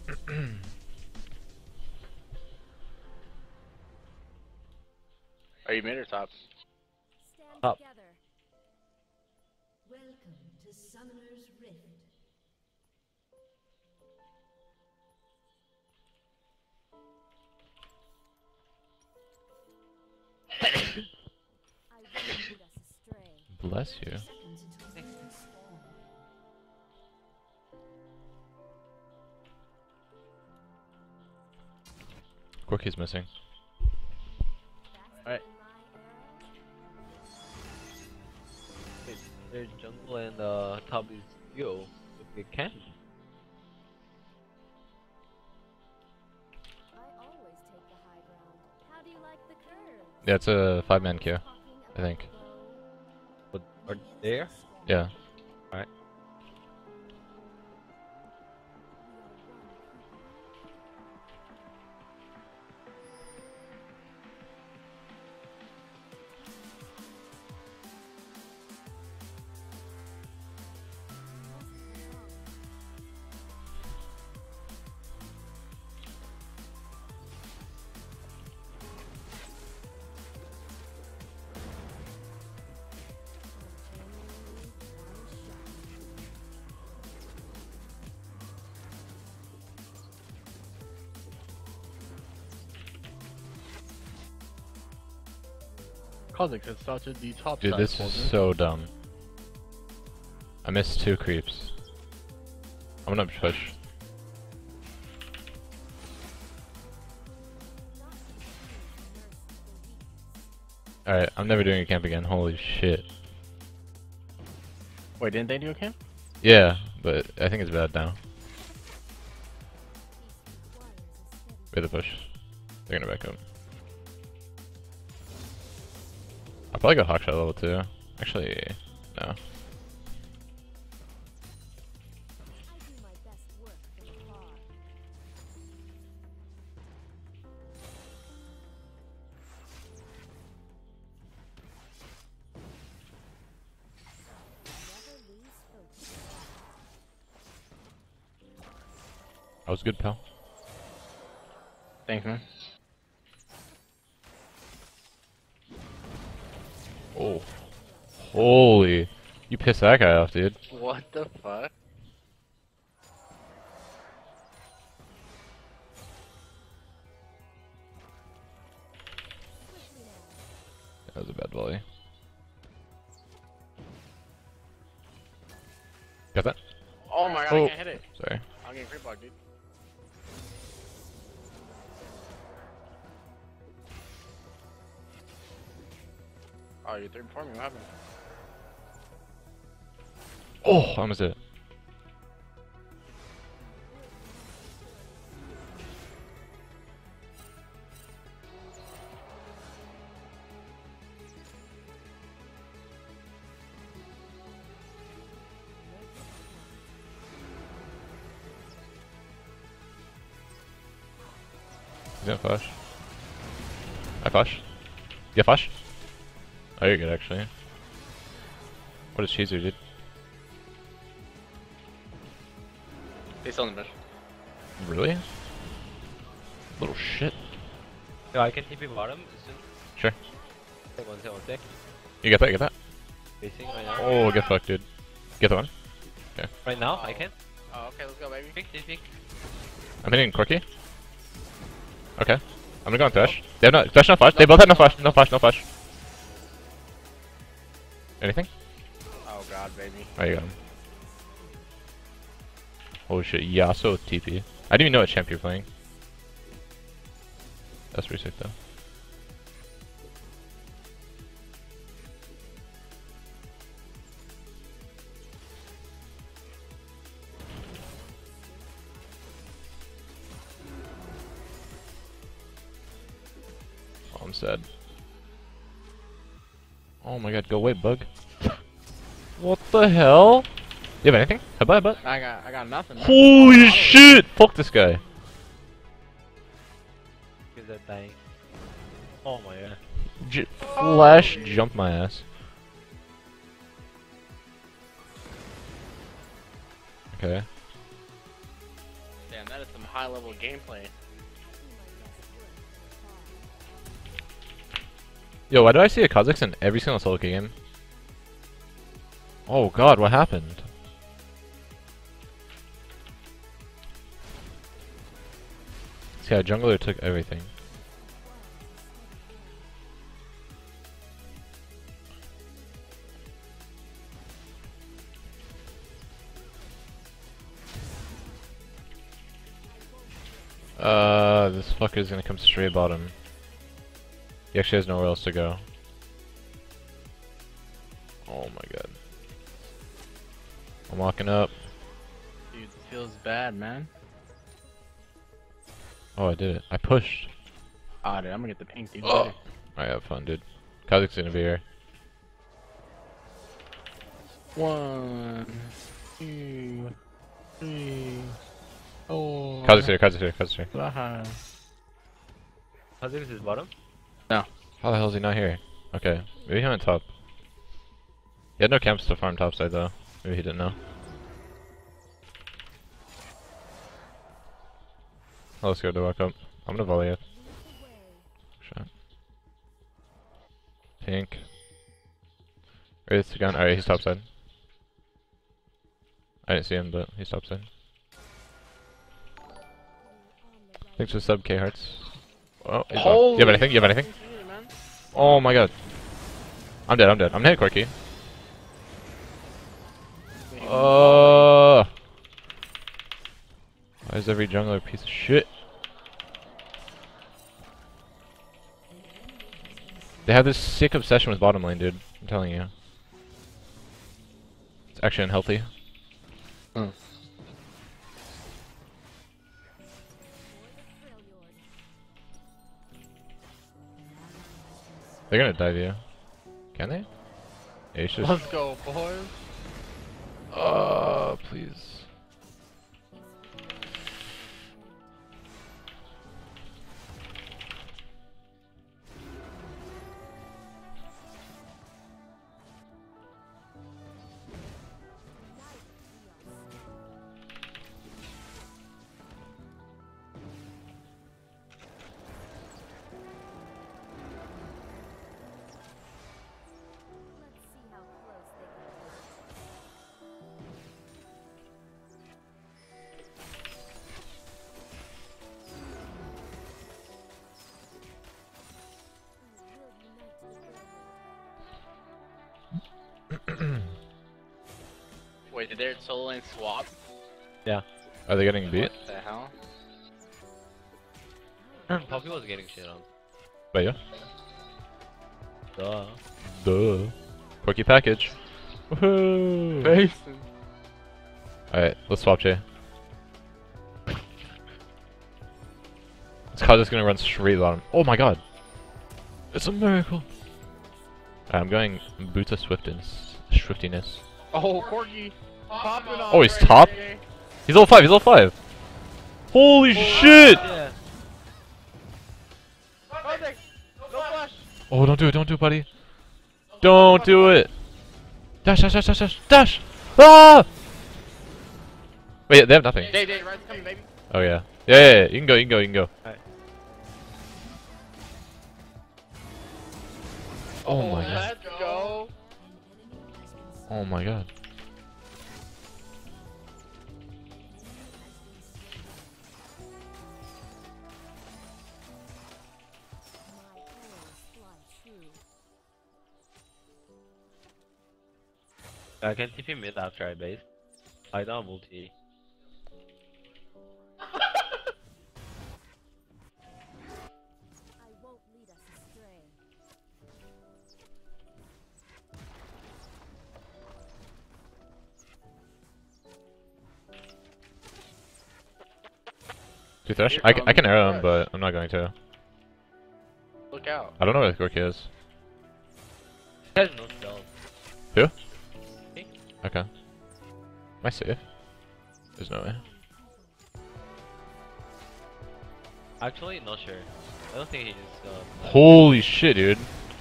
Are you mid or top? Top. Welcome to Summoner's Rift. Bless you. Corki's missing. Alright. There's jungle and top is yo. With the camp. Yeah, it's a 5-man queue, I think. But are they there? Yeah. Alright. Kha'Zix has started the top Dude, side this is quadrant. so dumb. I missed 2 creeps. I'm gonna push. Alright, I'm never doing a camp again. Holy shit. Wait, didn't they do a camp? Yeah, but I think it's bad now. Way to push. They're gonna back up. I'll probably go Hawkshot level 2. Actually, no. That was good, pal. Thanks, man. Oh. Holy. You pissed that guy off, dude. What the fuck? That was a bad volley. Got that? Oh my god, Oh. I can't hit it. Sorry. I'll get creep block, dude. Oh, you're 3 before me, what happened? Oh, I almost did it. He's gonna flash. I flash. You flash? Oh, you're good actually. What is Cheezer, dude? They still in the bush. Really? Little shit. Yo, I can TP bottom soon. Sure. One sec. You get that, you get that. Facing right now. Oh, get fucked, dude. Get the one. Okay. Right now, I can. Oh, okay, let's go, baby. Pink, pink. I'm hitting Corki. Okay. I'm gonna go on Thresh. They have no Thresh, no flash. They both have no flash. No flash, no flash. Anything? Oh god, baby. Oh, you got him. Oh shit, Yasuo with TP. I didn't even know what champ you're playing. That's pretty sick though. Oh, I'm sad. Oh my god, go away, bug. What the hell? You have anything? Headbutt, headbutt? I got nothing. Man. Holy shit! Fuck this guy. Is that dying? Oh my god. Flash jump my ass. Okay. Yeah, Damn, that is some high level gameplay. Yo, why do I see a Kha'Zix in every single solo game? Oh god, what happened? See, our jungler took everything. This fucker's gonna come straight bottom. He actually has nowhere else to go. Oh my god. I'm walking up. Dude, this feels bad, man. Oh, I did it. I pushed. Ah, dude, I'm gonna get the pink, dude. Oh. Alright, have fun, dude. Kha'Zix's gonna be here. 1, 2, 3, 4. Kha'Zix's here, Kha'Zix's here, Kha'Zix's here. Kha'Zix is bottom? No. How the hell is he not here? Okay, maybe him on top. He had no camps to farm topside though. Maybe he didn't know. Oh, let's go to walk up. I'm gonna volley it. Shot. Pink. Where's the gun? Alright, he's topside. I didn't see him, but he's topside. Thanks for sub, K Hearts. Oh, he's gone. You have anything? You have anything? Oh my god. I'm dead, I'm dead. I'm hitting Corki. Why is every jungler a piece of shit? They have this sick obsession with bottom lane, dude. I'm telling you. It's actually unhealthy. They're gonna dive you. Can they? Yeah, just... Let's go, boys. Please. Wait, did their solo lane swap? Yeah. Are they getting beat? What the hell? Poppy was getting shit on. By you? Duh. Duh. Corki package. Woohoo! Basin. Alright, let's swap Jay. This Kha'Zix's gonna run straight bottom. Oh my god! It's a miracle! Alright, I'm going boots of swiftiness. Oh, Corki. Popping off. Oh, he's top? He's level 5, he's level 5! Holy shit! Yeah. No flash. Oh, don't do it, buddy. Don't do it! Dash, dash, dash, dash, dash, dash! Ah! Wait, they have nothing. Day, Ride's coming, baby. Oh yeah. Yeah, you can go, Alright. Oh my god. Let's go. Oh my god. I can TP mid after I base. I don't have ulti. Do Thresh? I can arrow him, but I'm not going to. Look out. I don't know where the Corki is. He has no spells. Who? Me? Okay. Am I safe? There's no way. Actually, not sure. I don't think he just. Holy shit, dude.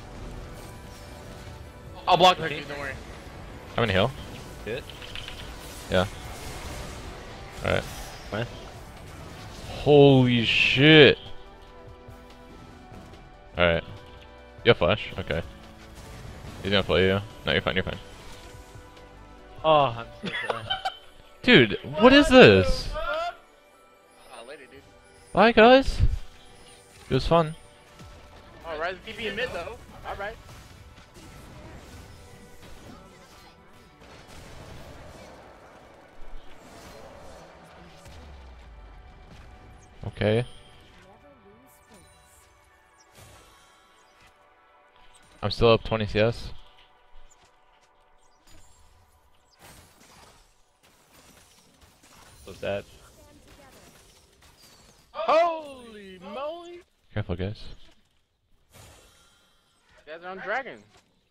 I'll block the Okay. Corki, don't worry. I'm gonna heal. Good. Yeah. Alright. Fine. Holy shit. Alright. You have flash? Okay. He's gonna play you. No, you're fine, you're fine. Oh, I'm so sad. Dude, what is this? Later, dude. Bye, guys. It was fun. Alright, TP in mid though. Alright. Okay. I'm still up 20 CS. So sad. Holy moly! Careful, guys. You guys are on dragon.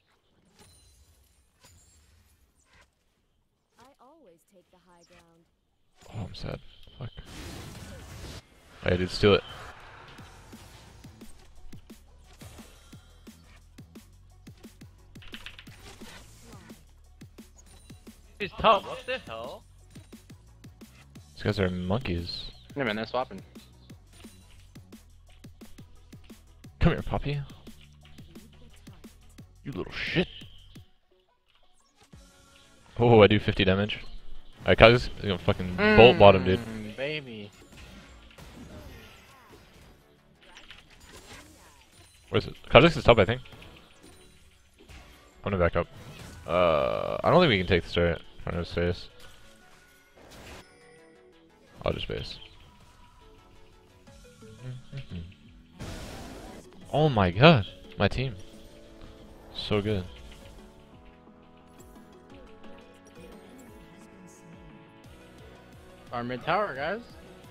I always take the high ground. Oh, I'm sad. Fuck. Hey, dude, steal it. He's top. What the hell? These guys are monkeys. Yeah, man, they're swapping. Come here, Poppy. You little shit. Oh, I do 50 damage. Alright, Kog's is gonna fucking bolt bottom, dude. Baby. Where's it? Kog's is top, I think. I'm gonna back up. I don't think we can take the start. I'm gonna space. I'll just base. Oh my god, my team. So good. Our mid tower, guys.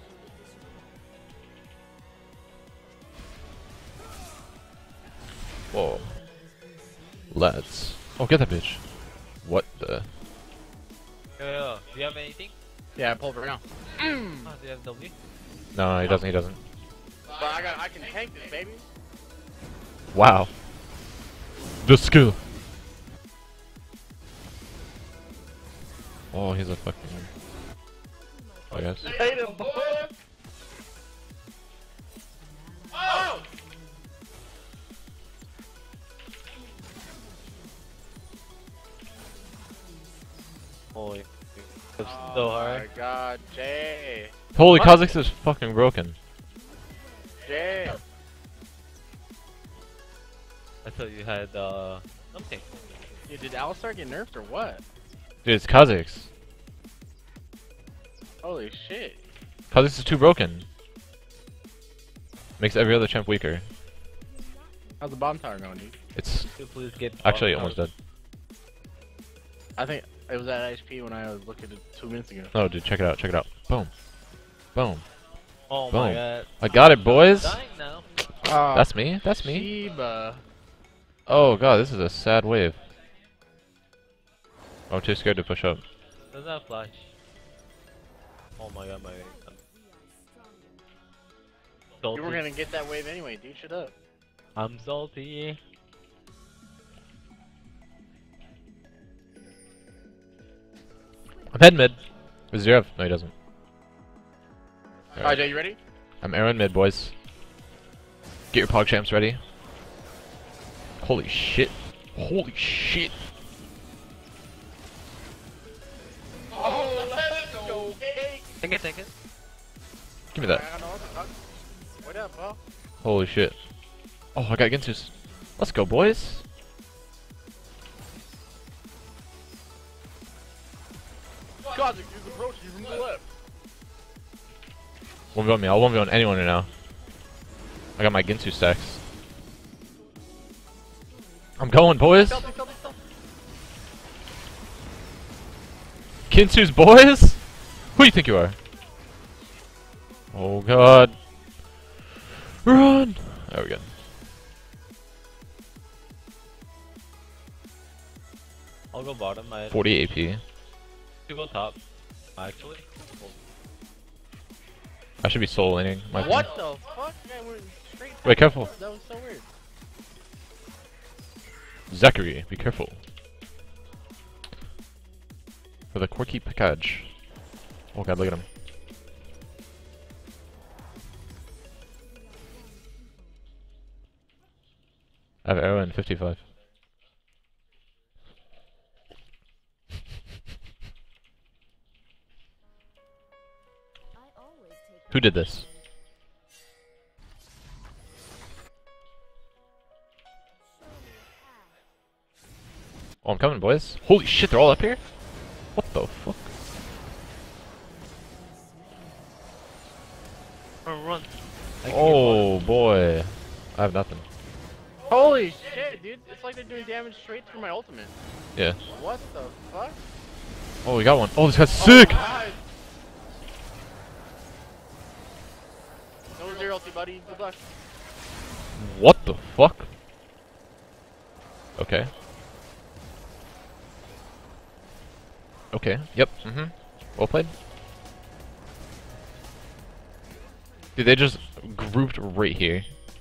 Whoa. Let's. Oh, get that bitch. What the? Yo, do you have anything? Yeah, I pulled right now. Oh, do you have W? No, he doesn't. He doesn't. But I can tank this, baby. Wow. The skill. Oh, he's a fucking. I guess. Hate him, boy. Oh! Holy. It's so hard. My God, Jay. Holy, What? Kha'Zix is fucking broken. Jay. I thought you had something. Dude, did Alistar get nerfed or what? Dude, it's Kha'Zix. Holy shit. Kha'Zix is too broken. Makes every other champ weaker. How's the bottom tower going, dude? It's Please get actually almost dead. I think it was at HP when I was looking at it 2 minutes ago. Oh, dude, check it out. Check it out. Boom. Boom. Oh Boom. my god. I got it, boys. Dying now. That's me. That's me. Sheba. Oh god, this is a sad wave. I'm too scared to push up. Doesn't have flash. Oh my god, You were gonna get that wave anyway, dude. Shut up. I'm salty. I'm head mid. Does he have? No, he doesn't. Alright, Jay, you ready? I'm Aaron mid, boys. Get your pog champs ready. Holy shit. Holy shit. Oh, let's go, cake. Take it, take it. Give me that. What up, bro? Holy shit. Oh, I got Ginsus. Let's go, boys. God, he's approaching you from the left. 1v1 me. I'll 1v1 anyone right now. I got my Ginsu stacks. I'm going, boys. Stealthy, stealthy, stealthy. Ginsu's boys? Who do you think you are? Oh god. Run! There we go. I'll go bottom. I 40 AP. to go top. Actually. I should be soul laning. What the fuck? Man, we're straight down. Wait, careful. That was so weird. Zachary, be careful. For the Corki package. Oh god, look at him. I have arrow and 55. Who did this? Oh, I'm coming, boys. Holy shit, they're all up here? What the fuck? Run. Oh boy. I have nothing. Holy shit, dude! It's like they're doing damage straight through my ultimate. Yeah. What the fuck? Oh, we got one. Oh, this guy's sick! God. No zero ulti, buddy. Good luck. What the fuck? Okay. Okay, yep, well played. Dude, they just grouped right here.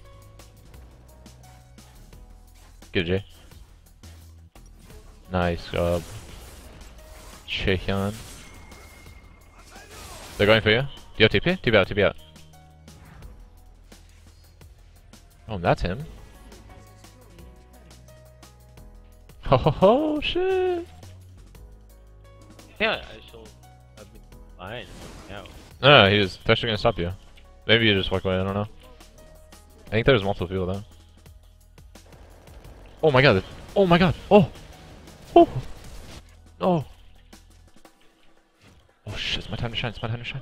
Good, Jay. Nice job. Chehan. They're going for you. Do you have TP? TP out, TP out. Oh, that's him. Oh, shit. Yeah, I shall have been fine now. No, he was actually gonna stop you. Maybe you just walk away, I don't know. I think there's multiple people though. Oh my god, oh my god, oh! Oh! Oh! Oh shit, it's my time to shine, it's my time to shine.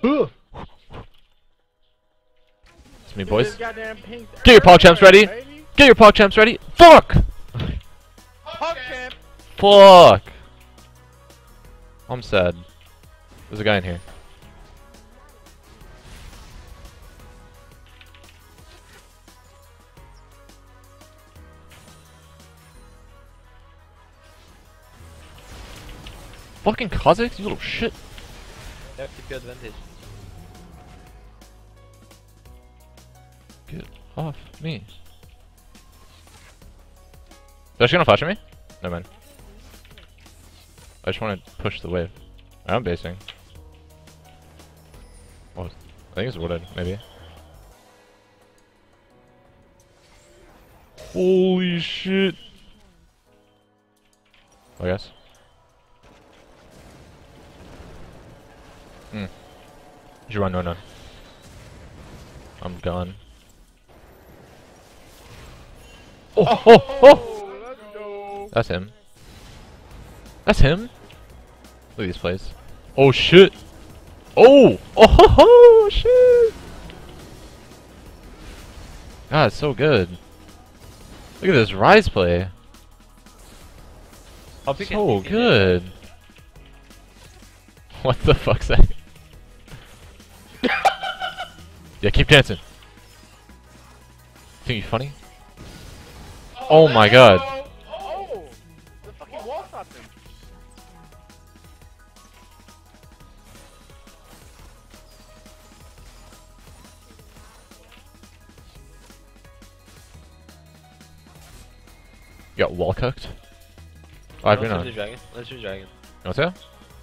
It's me, boys. Get your PogChamps ready! Get your PogChamps ready! Fuck! PogChamp! Fuck! I'm sad. There's a guy in here. Fucking Kazakhs, you little shit. They have TP advantage. Get off me. They're actually gonna flash at me? Never mind. I just want to push the wave. I'm basing. Oh, I think it's wooded, maybe. Holy shit! I guess. You should run, no. I'm gone. Oh! Let's go. That's him. That's him? Look at these plays. Oh shit! Oh! Oh shit! God, it's so good. Look at this Rise play. So good. What the fuck's that? Yeah, keep dancing. Think you funny? Oh my god. Oh! The fucking wall stopped him. You got wall cooked? Oh, I've been Let's on. do dragon. Let's do dragon. What's that?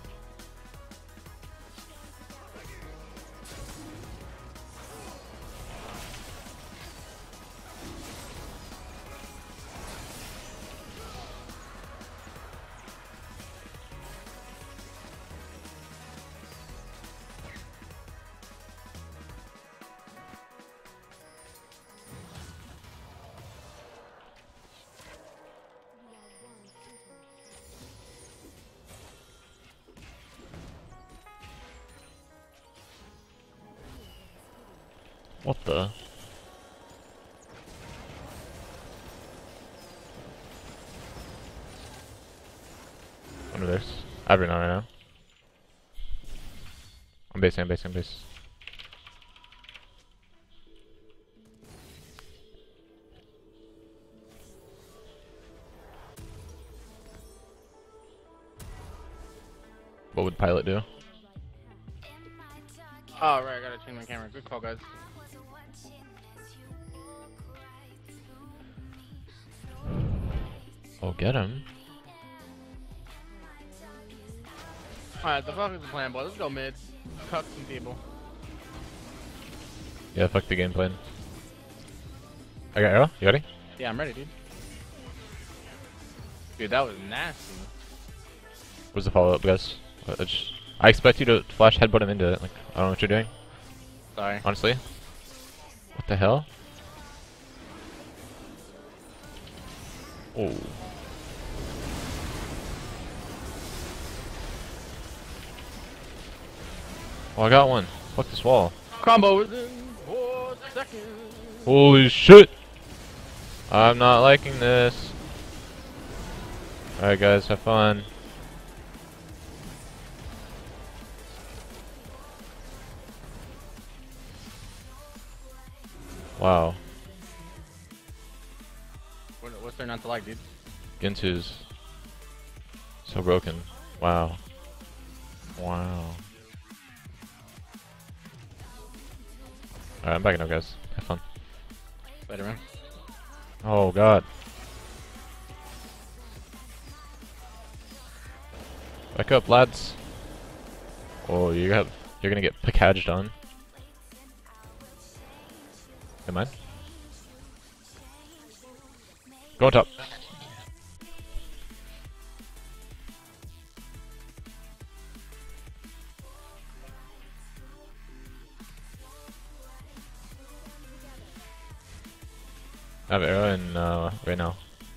What the? Under this. I've been on right now. I'm basing, I'm basing, I'm basing. What would Pilot do? Oh, right, I gotta change my camera. Good call, guys. Oh, get him. Alright, the fuck is the plan, boy? Let's go mid. Cut some people. Yeah, fuck the game plan. I got arrow? You ready? Yeah, I'm ready, dude. Dude, that was nasty. Where's the follow up, guys? I expect you to flash headbutt him into it. Like, I don't know what you're doing. Sorry. Honestly. What the hell? Oh. Oh, I got one. Fuck this wall. Combo within 4 seconds. Holy shit! I'm not liking this. Alright guys, have fun. Wow. What's there not to like, dude? Ginsu's so broken. Wow. Wow. Alright, I'm backing up guys. Have fun. Later, man. Oh god. Back up, lads. Oh, you're gonna get packaged on. Come on. Go on top. I have arrow in right now.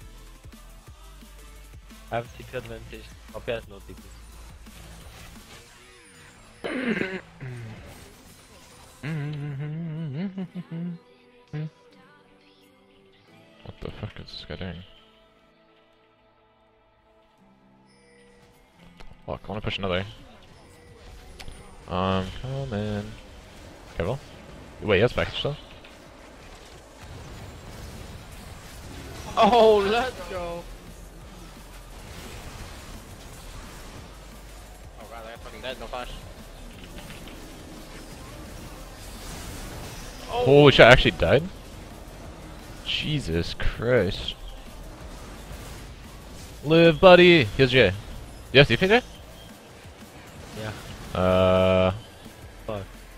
I have TP advantage. Copy has no TP. What the fuck is this guy doing? Fuck, I wanna push another. Coming. Careful. Wait, yes, package still? Oh, let's go. Oh god, that's fucking dead. No flash. Oh. Holy shit, I actually died? Jesus Christ. Live, buddy! Here's Jay. Yes, you Jay? Yeah. Fuck.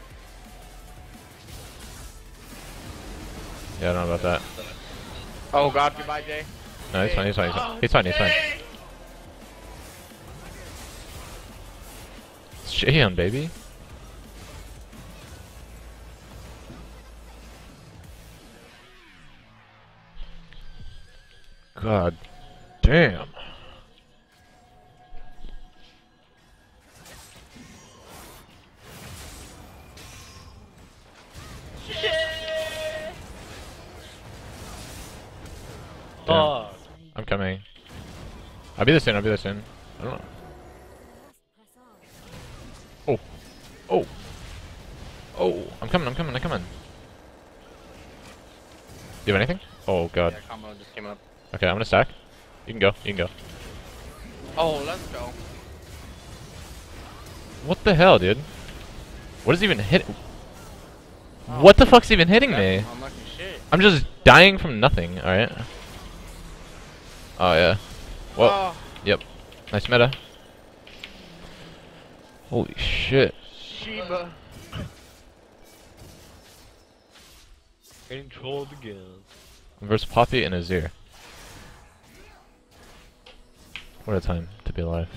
Yeah, I don't know about that. Oh god, goodbye, Jay. No, he's fine, he's fine, he's fine. He's fine, he's fine. It's Jaehyun, baby. God damn. Oh. I'm coming. I'll be there soon, I'll be there soon. I don't know. Oh. Oh. Oh. I'm coming, I'm coming, I'm coming. Do you have anything? Oh god. Yeah, combo just came up. Okay, I'm gonna stack. You can go, you can go. Oh, let's go. What the hell, dude? What is even hit? Oh, What the fuck's even hitting me? unlucky shit. I'm just dying from nothing, alright? Oh yeah. Well, Oh, yep. Nice meta. Holy shit. Sheba. Getting trolled again. Versus Poppy and Azir. What a time to be alive.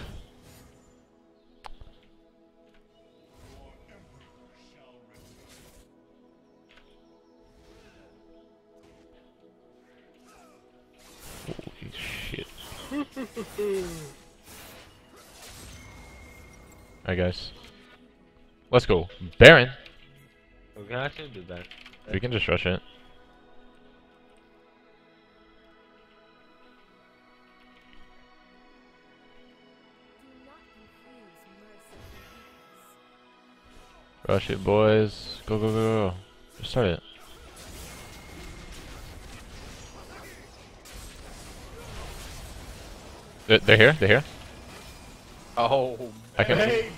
Holy shit. Alright guys. Let's go. Baron! We can actually do that. We can just rush it. Rush it, boys. Go, go, go, go. Just start it. They're here? They're here? Oh, I can- baby.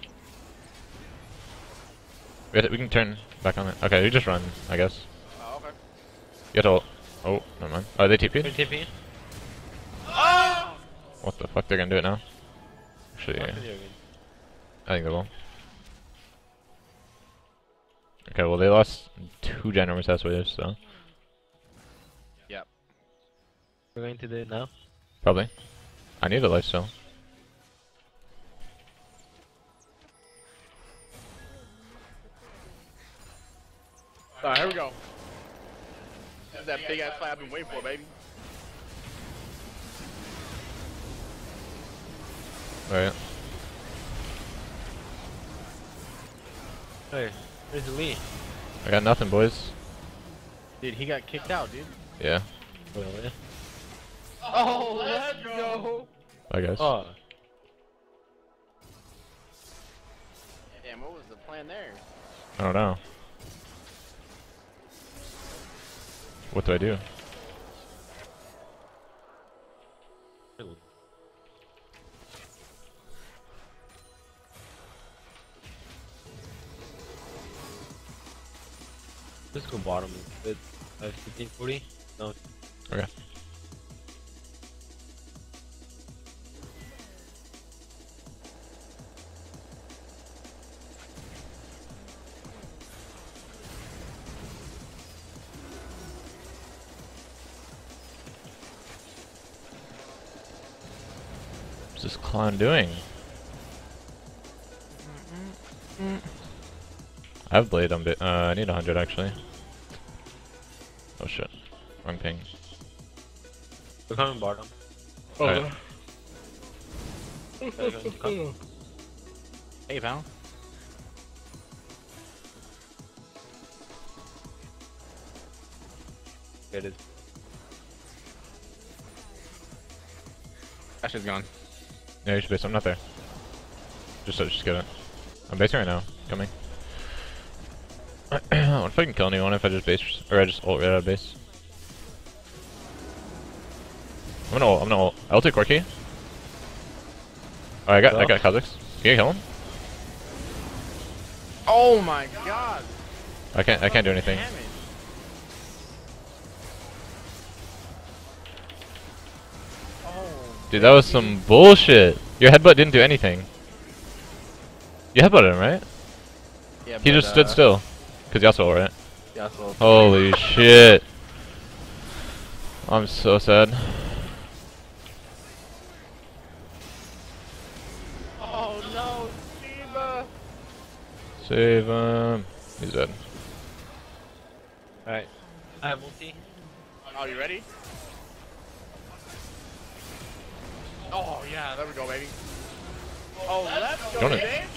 We can turn back on it. Okay, we just run, I guess. Oh, okay. You have to ult. Oh, never mind. Oh, they TP'd? TP? Oh! What the fuck? They're gonna do it now? Actually, yeah. I think they will. Okay, well, they lost 2 Ginormous S waves, so. Yep. We're going to do it now? Probably. I need a lifesteal. Alright, here we go. This is that big ass fight I've been waiting for, baby. Alright. Hey, where's Lee? I got nothing, boys. Dude, he got kicked out, dude. Yeah. Really? Oh, let's go! Bye, guys. Oh, Damn, what was the plan there? I don't know. What do I do? really? Let's go bottom a bit. 1540? No. Okay. What's this clown doing? I have blade on bit. I need 100 actually. Oh shit. Wrong ping. We're coming bottom. Alright. They're going to come. Hey, pal. There it is. Ashe is gone. Yeah, you should base. I'm not there. Just get it. I'm basing right now. Coming. What if I can kill anyone if I just base or I just ult right out of base? I'm gonna ult. I'll take Corki. Oh, I got Kha'Zix. Can you kill him? Oh my god! I can't do anything. Damn it. Oh. Dude, that was some bullshit. Your headbutt didn't do anything. You headbutted him, right? Yeah, He but, just stood still. Cause Yasuo, right? Yeah, so Holy shit. I'm so sad. Oh no, Shiva! Save him. He's dead. Alright. I have ulti. Oh, you ready? Oh yeah, there we go, baby. Oh, let's go, Don't it. baby.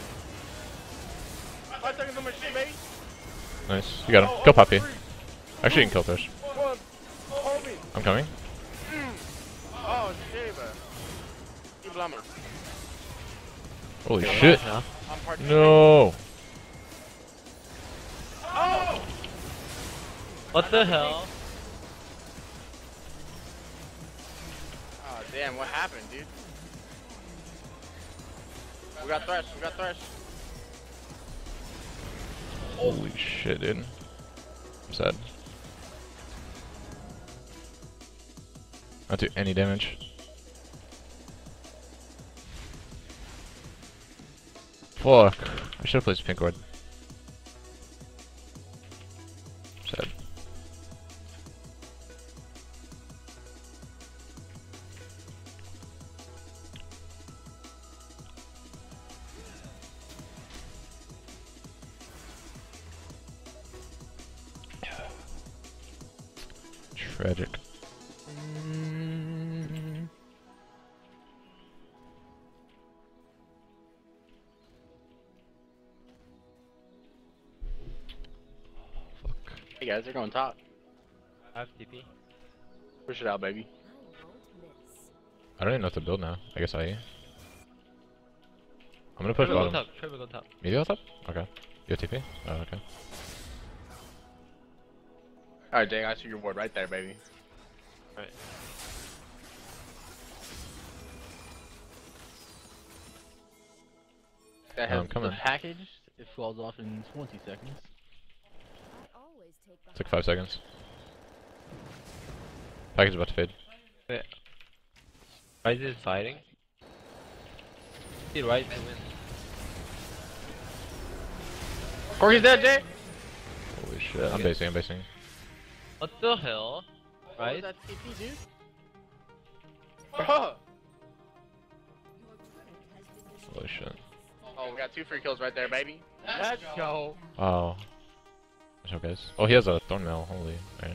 5 seconds on my shit, baby. Nice. You got him. Kill Poppy. Actually, you can kill Fish. One. Hold me. I'm coming. Oh, Shiva. You blummer. Holy shit. Now. I'm part No. Oh! What the hell? Oh, damn, what happened, dude? We got Thresh, we got Thresh. Holy shit, dude. I'm sad. Not do any damage. Fuck. I should have placed pink ward. Sad. Tragic. Hey guys, they're going top. I have TP. Push it out, baby. I won't miss. I don't even know what to build now. I guess IE. I'm gonna push Trevor, bottom. go top. Trevor, go top. Me go top? Okay. You have TP? Oh, okay. Alright, Jay, I see your ward right there, baby. Alright. That Oh, has I'm coming. the package. It falls off in 20 seconds. I always take the It's like 5 seconds. Package about to fade. Wait. Ryze is fighting. See Ryze to win. Corki's dead, Jay! Holy shit. I'm basing, I'm basing. What the hell? What was Ryze? that TP, dude? Oh, Holy shit. Oh, we got 2 free kills right there, baby. Let's go. Oh. What's up, guys? Oh, he has a thorn mail. Holy. Alright.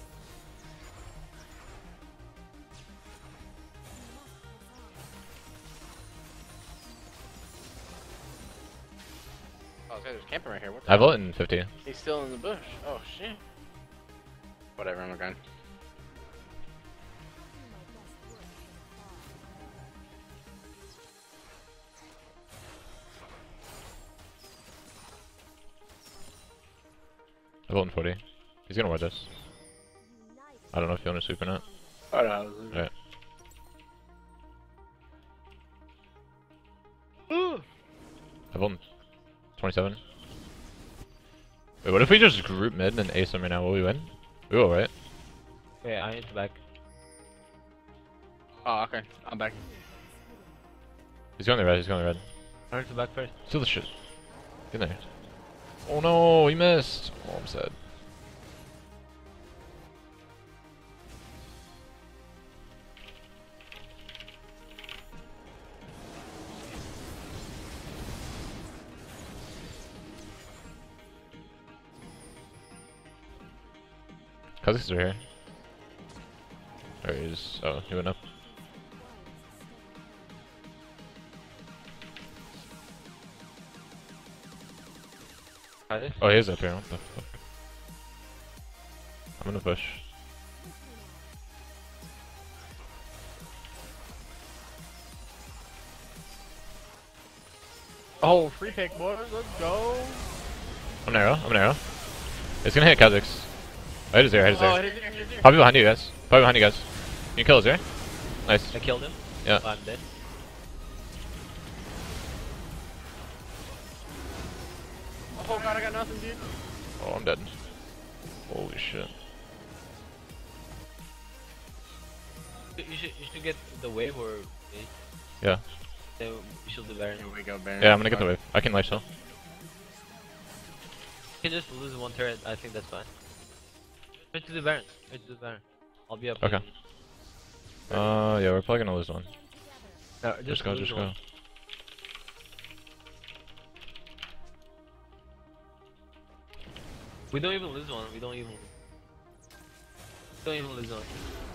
Oh, this guy's camping right here. What the I hell? vote in 50. He's still in the bush. Oh, shit. Whatever, I'm going. I vote in 40. He's gonna ward this. I don't know if you want to sweep or not. Oh, no. Alright. I vote in 27. Wait, what if we just group mid and ace him right now? Will we win? We will, right? Okay, I need to back. Oh, okay. I'm back. He's going to red, he's going to red. I need to back first. Steal the shit. Get in there. Oh no, he missed. Oh, I'm sad. Cousins are here. Or he's. Oh, he went up. Oh, he is up here. What the fuck? I'm in the bush. Oh, free pick, boys. Let's go. I'm an arrow. I'm an arrow. It's gonna hit Kha'Zix. Oh, hit his ear. Hit his Oh, ear. it is here, it is here. Probably behind you guys. Probably behind you guys. You can kill his ear. Nice. I killed him. Yeah. I'm dead. Oh, God, I got nothing, dude. Oh, I'm dead. Holy shit. You should get the wave or Yeah. then you should do Baron. Here we go, Baron. Yeah, I'm gonna get the wave. I can life steal. You can just lose one turn. I think that's fine. Try to do Baron. Try to do Baron. I'll be up. Okay. Yeah, we're probably gonna lose one. No, Just go, lose just one. go. We don't even lose one. We don't even lose one.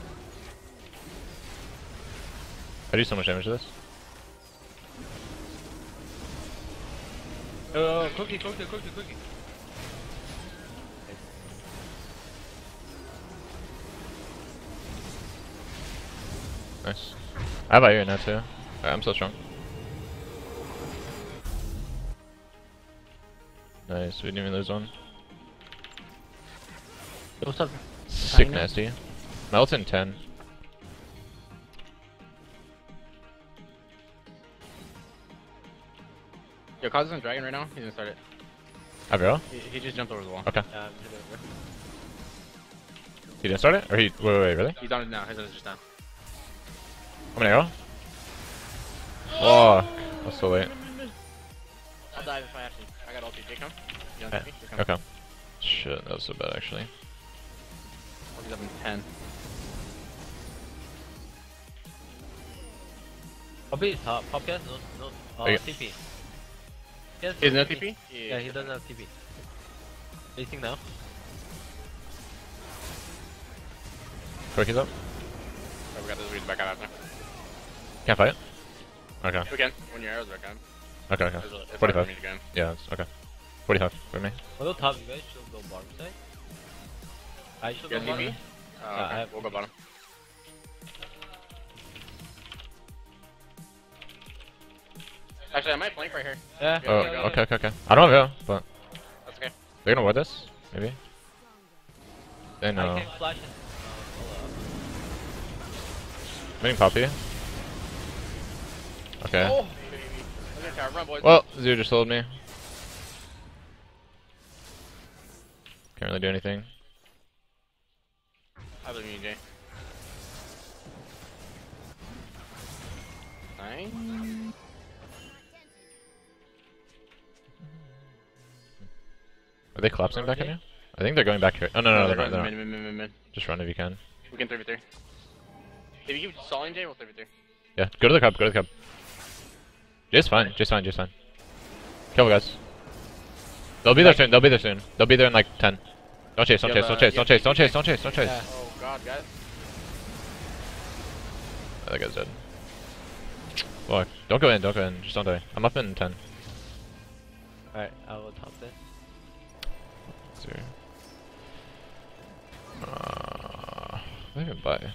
I do so much damage to this. Oh, Corki. Nice. I have Iron now too. Alright, I'm so strong. Nice, we didn't even lose one. What's up? Sick China? nasty. My ult's in 10. Yo, Kaz is on Dragon right now. He's gonna start it. Have you? He just jumped over the wall. Okay. Yeah, He didn't start it? Or he. Wait, really? He's on it now. He's on it just now. I'm an arrow? Fuck. That's so late. I'll dive if I have to. I got ulti. Jay, come. You on Yeah. TP? Here, come. Okay. Shit, that was so bad actually. He's up in 10. I'll be top. Popcast? No. Okay. TP. He has Is no TP? Yeah, he doesn't have TP. Anything now? Corki's up. Oh, we got this reason back out after. Can't fight? Okay. We can. When your arrows back on. Okay, okay. It's 45. hard for me to go in. Yeah, it's okay. 45 for me. I'll go top. You guys should go bottom side. I should You go got bottom. TP? I Okay, have we'll go bottom. Actually, I might flank right here. Yeah. Yeah, Oh, go, go. okay. I don't have arrow, but That's okay. they're gonna ward this? Maybe? They know. I can flash it. I'm getting Poppy. Okay. Oh, baby. Look at that. Run, boys. Well, Zoo just sold me. Can't really do anything. I believe in you, Jay. Nice. Are they collapsing back on you? I think they're going back here. Oh, no, they're not. They're not. Mid. Just run if you can. We can 3v3. If you keep stalling, Jay, we'll 3v3. Yeah, go to the cup, go to the cup. Just fine, just fine, just fine. Kill guys. They'll be there soon, they'll be there soon. They'll be there in like 10. Don't chase, don't chase, don't chase, don't chase, don't chase, don't chase, don't chase. Yeah. Oh god, guys. Oh, that guy's dead. Fuck. Don't go in, don't go in. Just don't die. I'm up in 10. Alright, I will top this. Let's see. I can buy.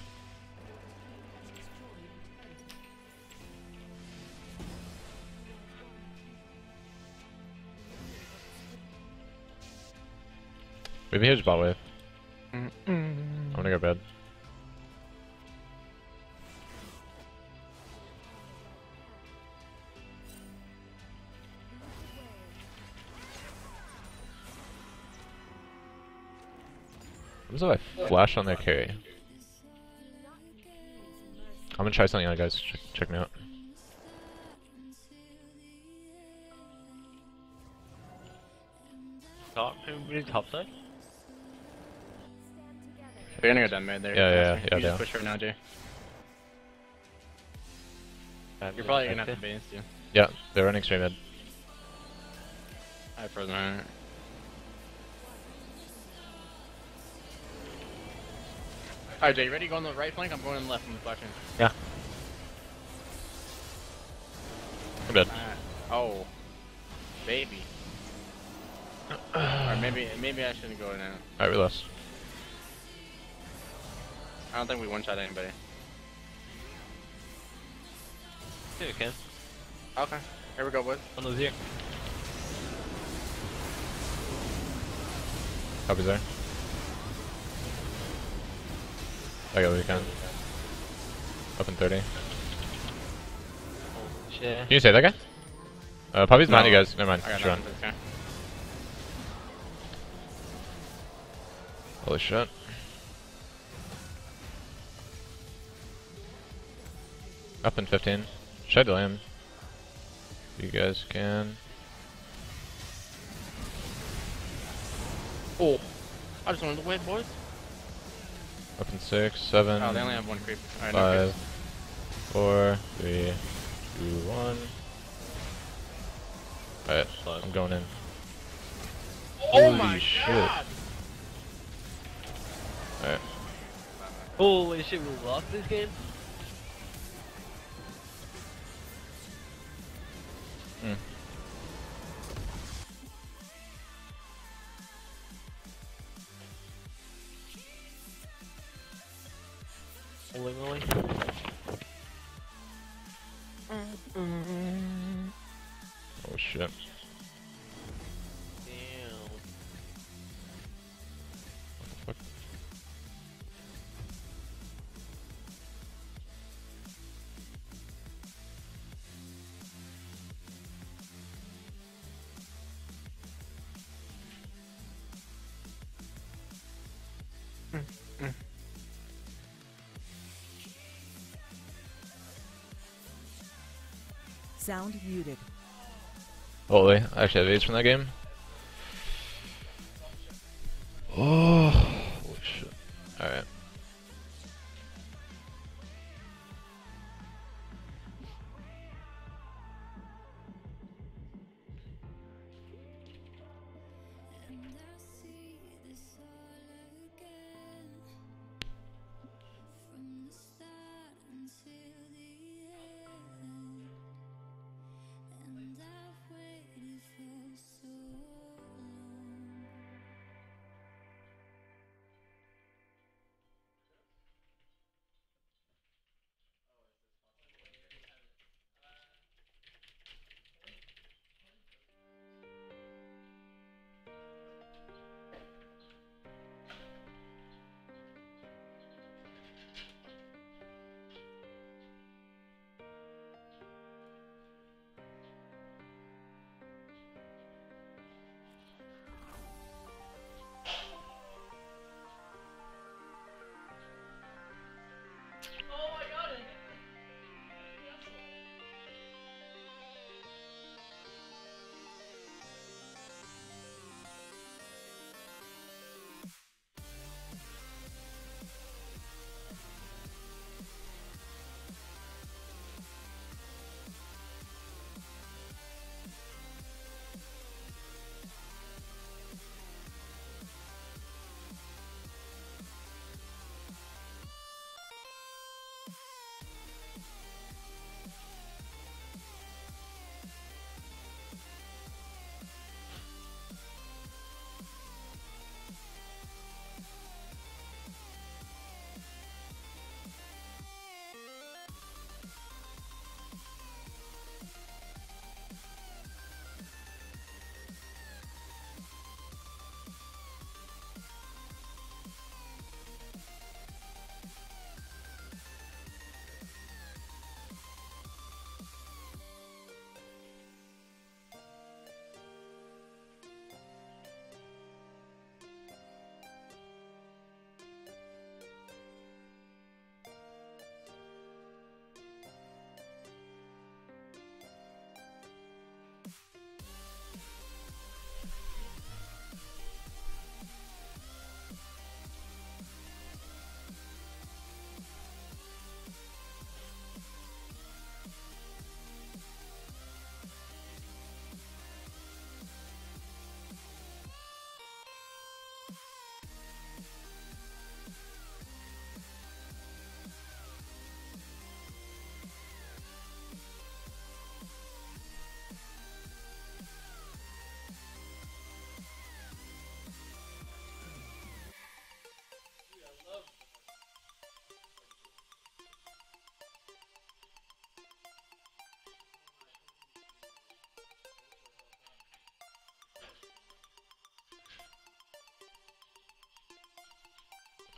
We have a huge bot wave. I'm gonna go bed. What if I flash on their carry? I'm gonna try something out, guys. Check me out. Top, really top side? They're gonna go down mid there. Yeah, You yeah. just push right now, Jay. You're probably gonna have to base too. Yeah, they're running straight mid. I frozen on it. Alright, Jay, you ready to go on the right flank? I'm going on the left. I'm flashing. Yeah. I'm dead. Oh. Baby. Or maybe I shouldn't go in now. Alright, we lost. I don't think we one-shot anybody. Yeah, we can. Okay. Here we go, boys. One lose here. Copy's there. I got what we can. Up in 30. Holy shit. Can you say that guy? Poppy's behind No. you guys. Never mind. I got Just run. nothing for this guy. Holy shit. Up in 15. Should I delay him? You guys can. Oh. I just wanted to win, boys. Up in 6, 7, Oh, they only have one creep. Alright, no 5, creeps. 4, 3, 2, 1. Alright, I'm going in. Oh Holy my shit. god! Alright. Holy shit, we lost this game? Hmm. Holy moly. Oh shit. Damn. What the fuck? Sound muted. Holy, I actually have AIDS from that game. Oh, holy shit. Alright.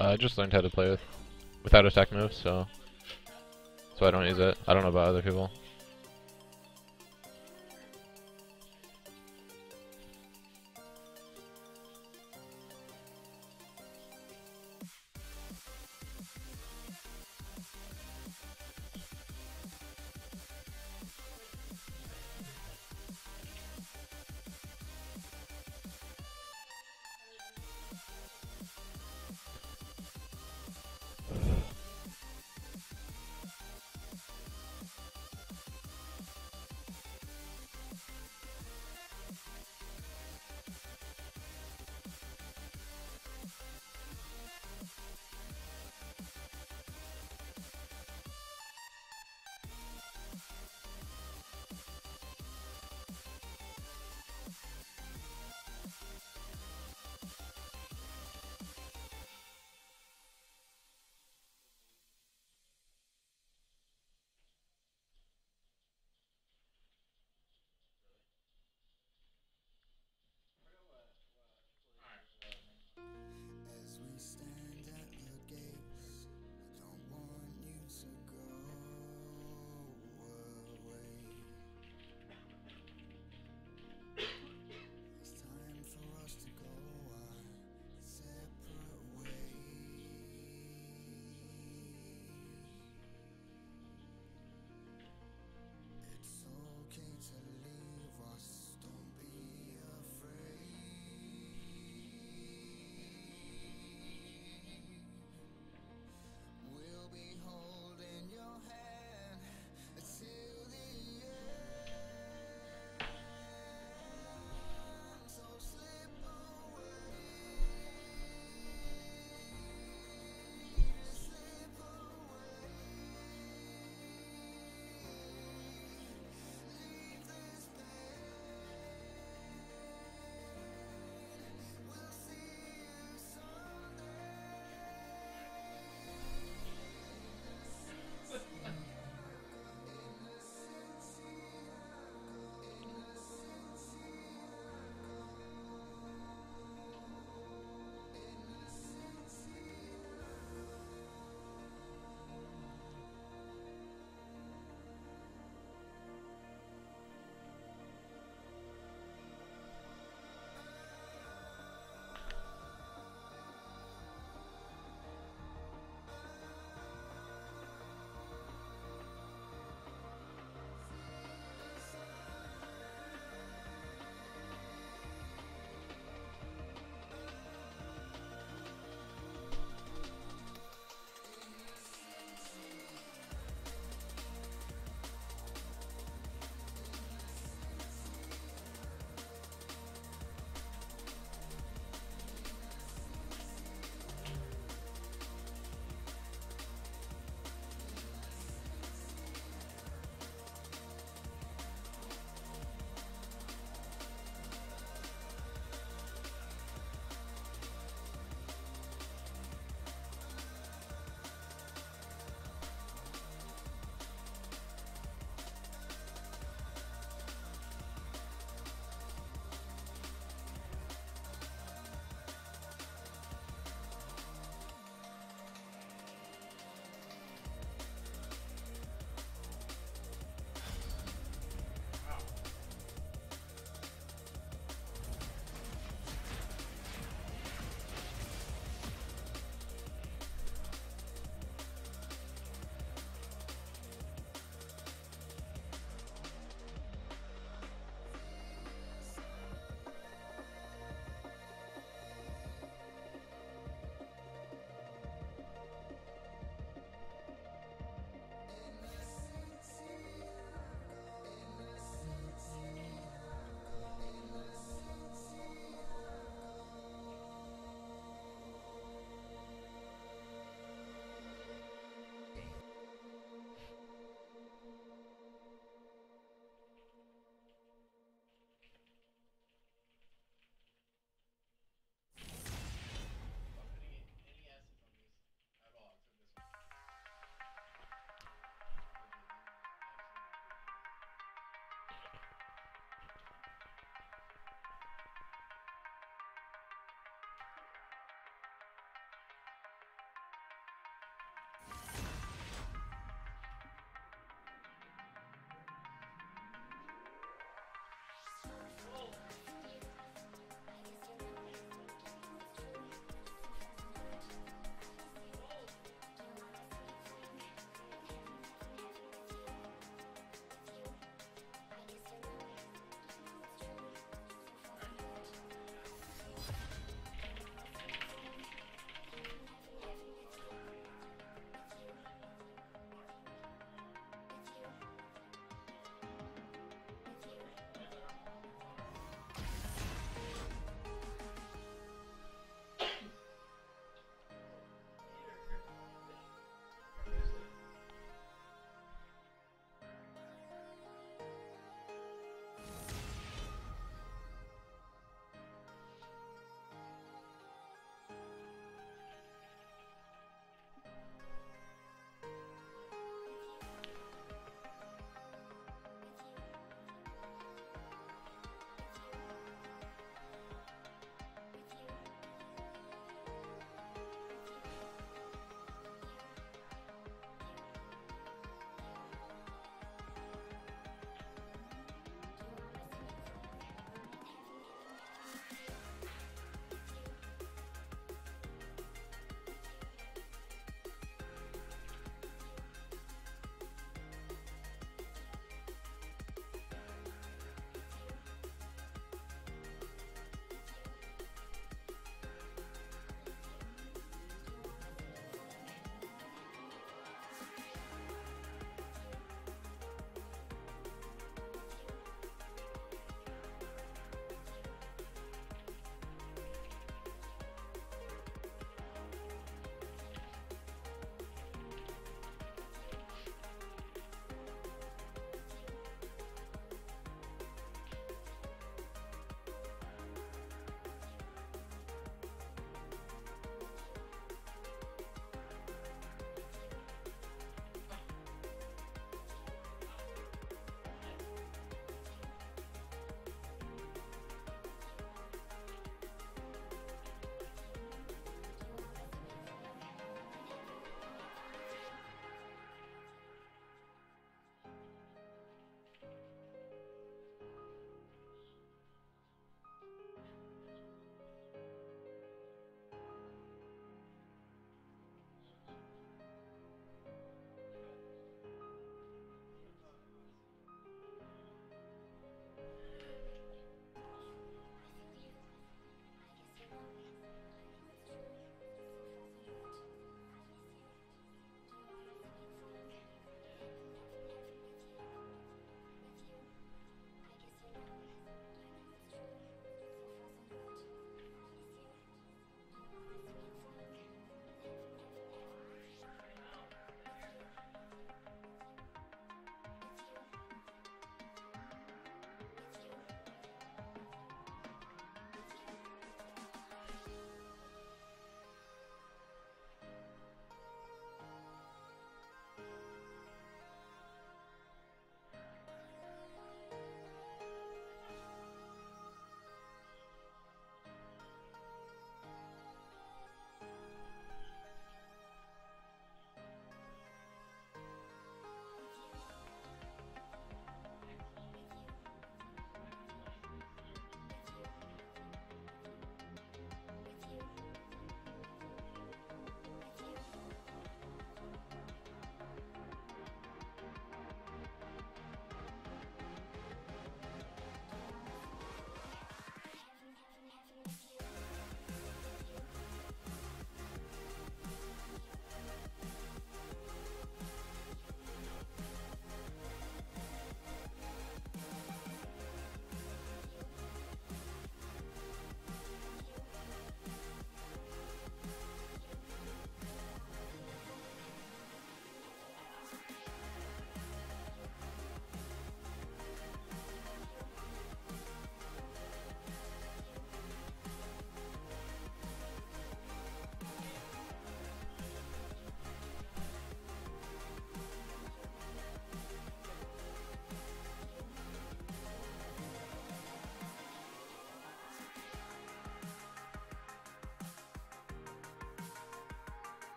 I just learned how to play without attack moves, so I don't use it. I don't know about other people.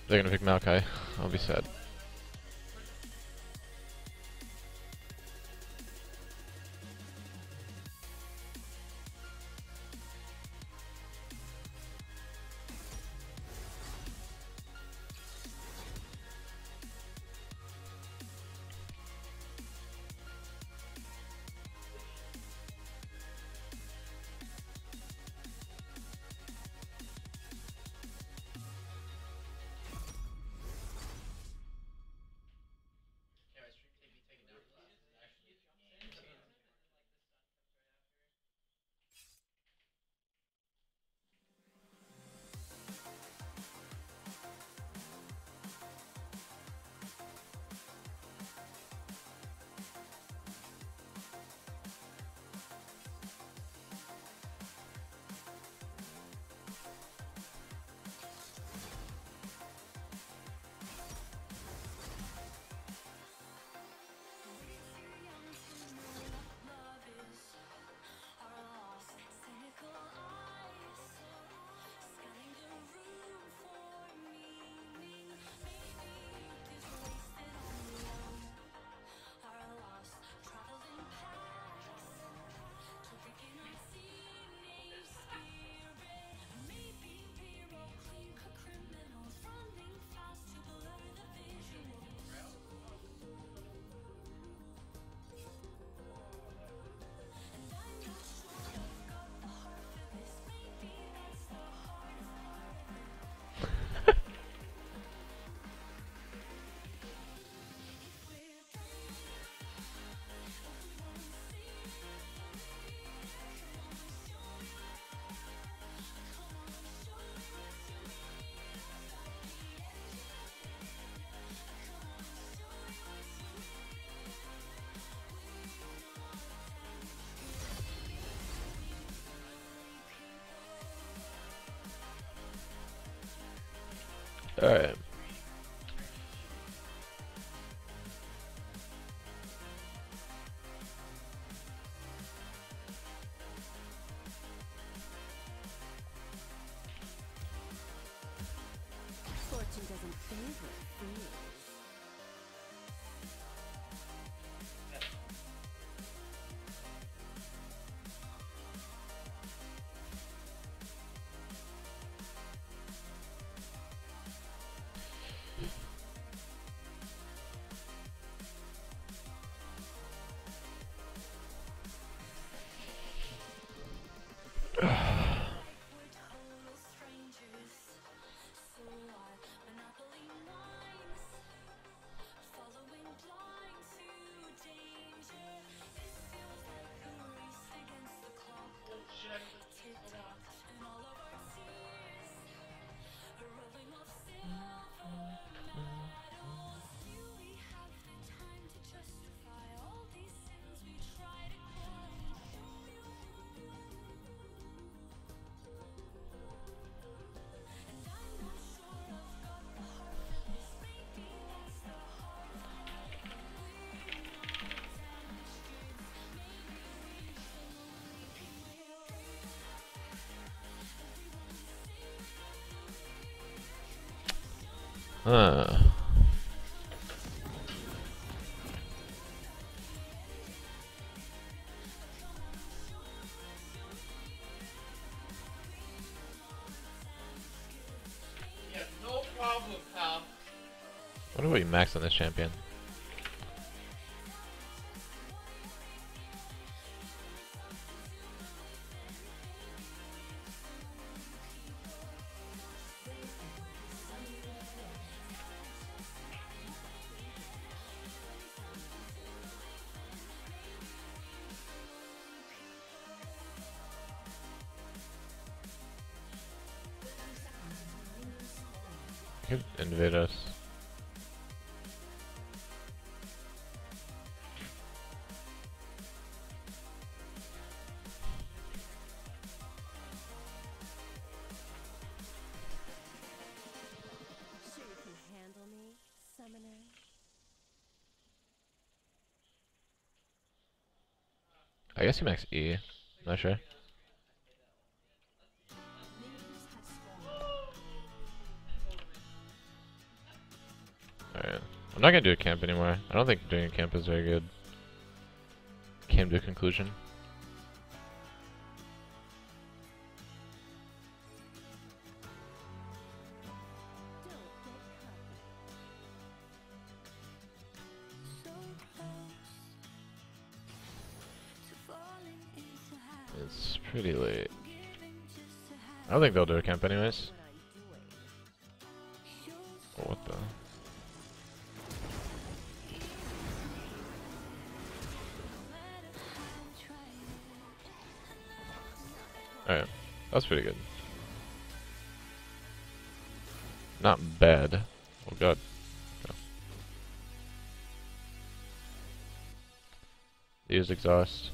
They're gonna pick Maokai. I'll be sad. Alright. Fortune doesn't favor fools. No problem, pal. What do we max on this champion? He could invade us. Sure you can handle me, summoner? I guess he max E. Not sure. I'm not gonna do a camp anymore. I don't think doing a camp is very good. Came to a conclusion. It's pretty late. I don't think they'll do a camp anyways. Oh, what the? Alright, that's pretty good. Not bad. Oh god. Okay. Use exhaust.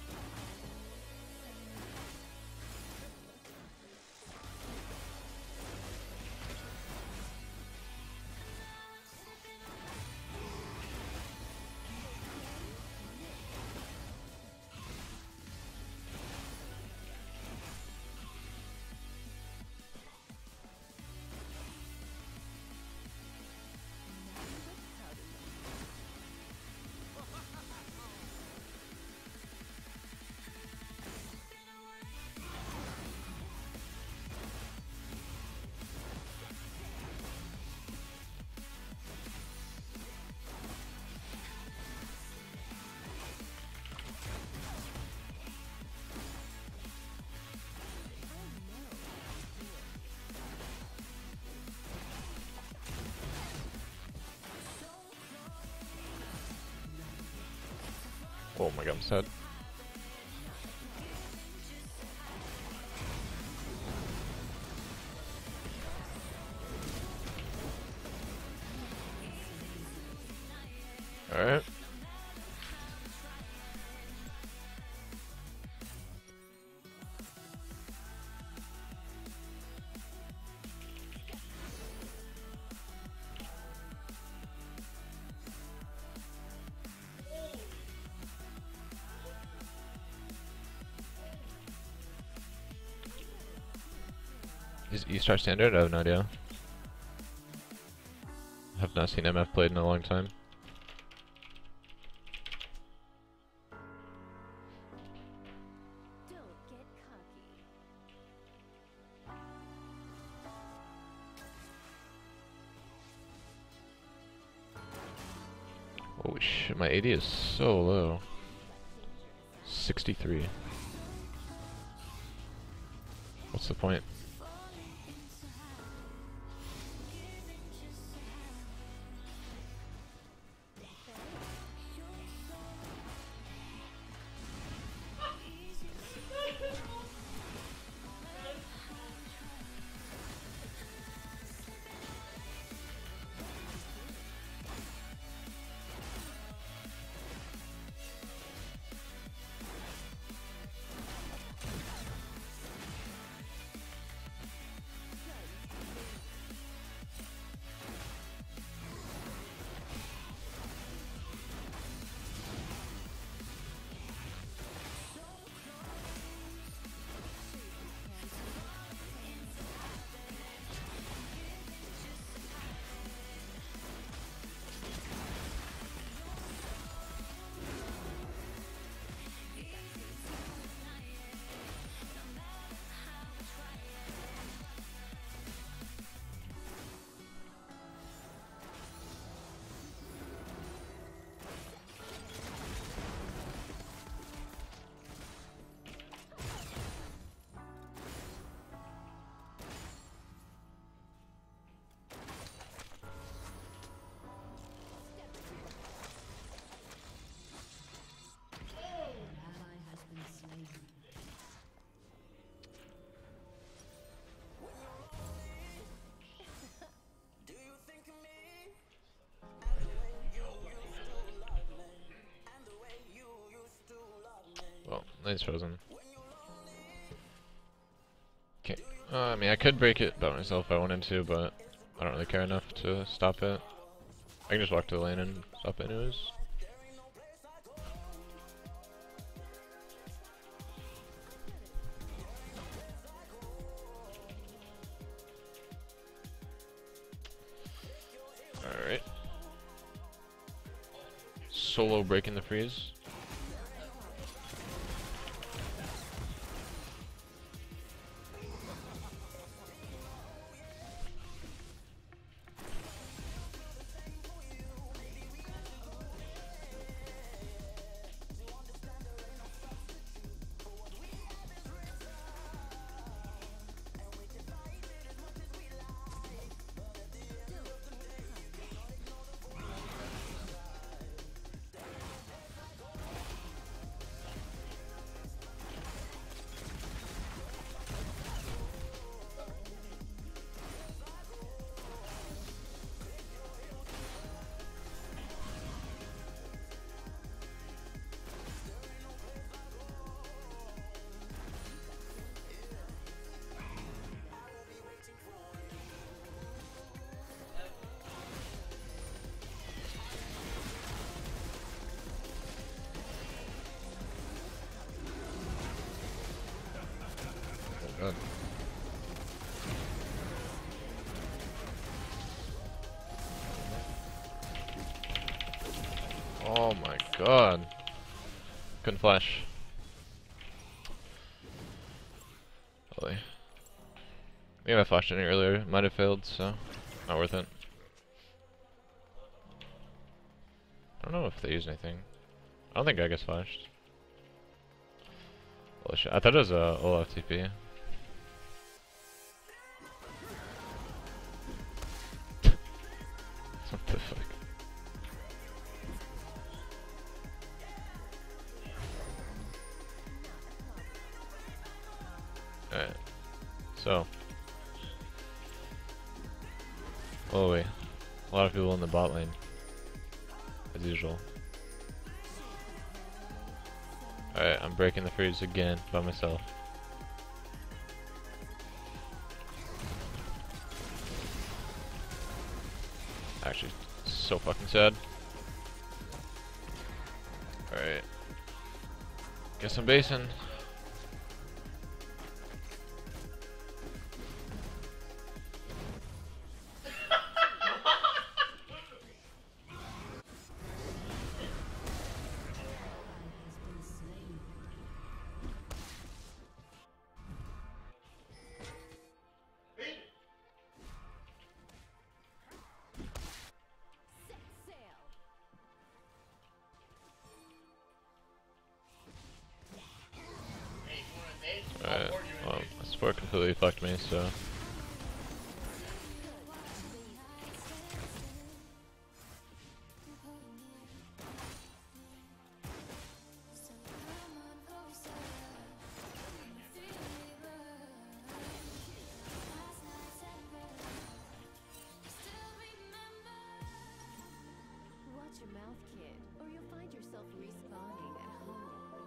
Oh my god, I'm sad. Alright. Is E-Star standard? I have no idea. I have not seen MF played in a long time. Don't get cocky. Holy shit, my AD is so low. 63. What's the point? Well, nice frozen. Okay. I mean, I could break it by myself if I wanted to, but I don't really care enough to stop it. I can just walk to the lane and stop it anyways. Alright. solo breaking the freeze. God. Oh my god. Couldn't flash. Holy. Maybe I flashed in it earlier. Might have failed, so not worth it. I don't know if they use anything. I don't think I gets flashed. Holy shit. I thought it was a Olaf TP. What the fuck? Alright. So. Oh wait. A lot of people in the bot lane. As usual. Alright, I'm breaking the freeze again by myself. Actually, so fucking sad. Alright. Guess I'm basing. Alright, well, my support completely fucked me, so. Watch your mouth, kid, or you'll find yourself respawning at home.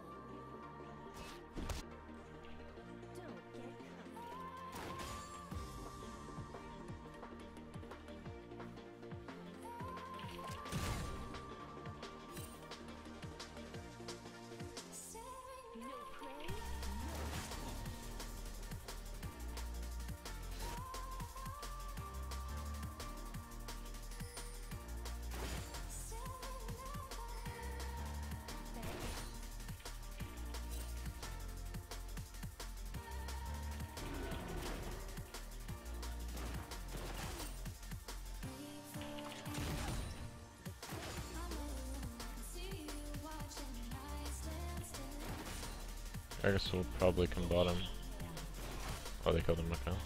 Don't get cocky. No prey, I guess we'll probably come bottom. Oh, they killed him, okay.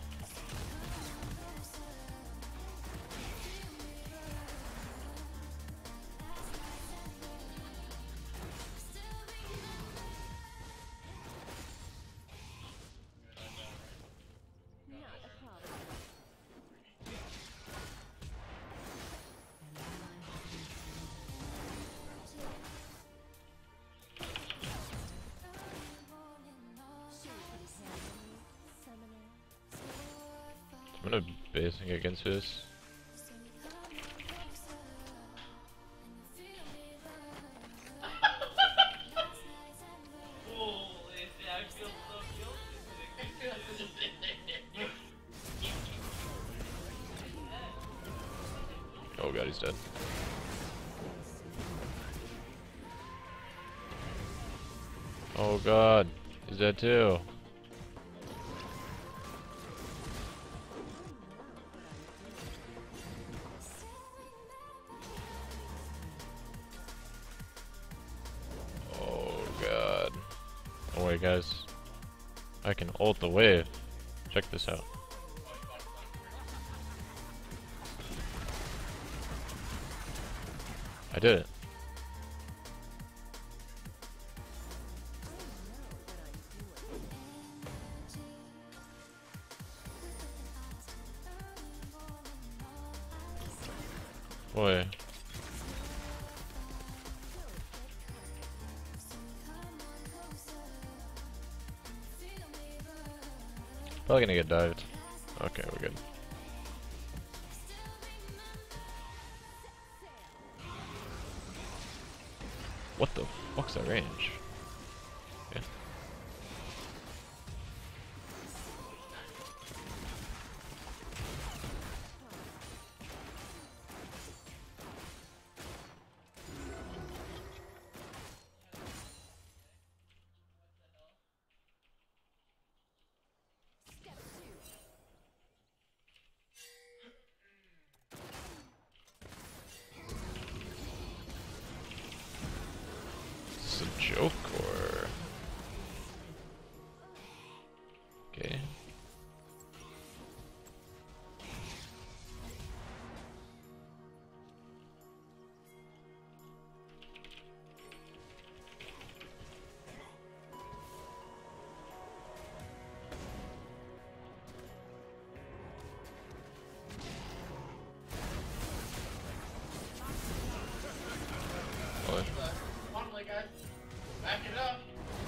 not a problem. I'm gonna base and get against this. Oh god, he's dead. Oh god, he's dead too. Oh god. Oh wait guys, I can ult the wave. Check this out. I did it. Boy. Probably gonna get dived. Okay, we're good. What the fuck's that range? Yeah. Is this a joke or? Okay. What? Finally, guys. Back it up.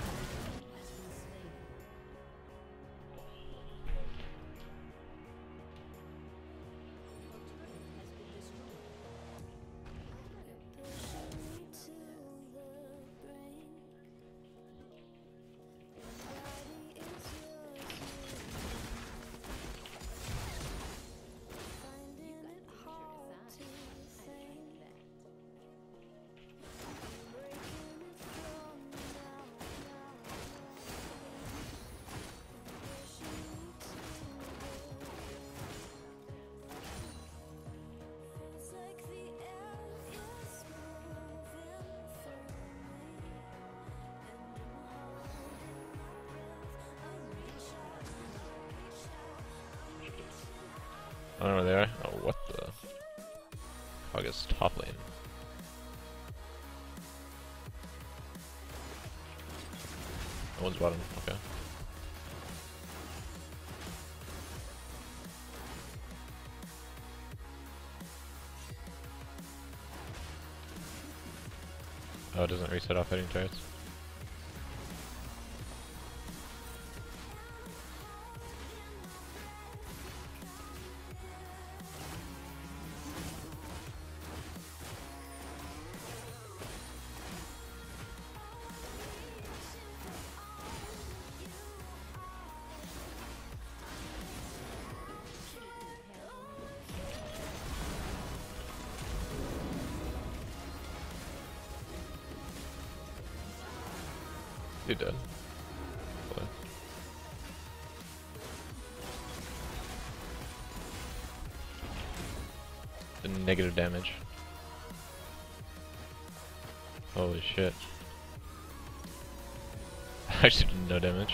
I don't know where they are. Oh, what the? Hog is top lane. No one's bottom. Okay. Oh, it doesn't reset off hitting turrets. You're dead. Boy. The negative damage. Holy shit. I actually did no damage.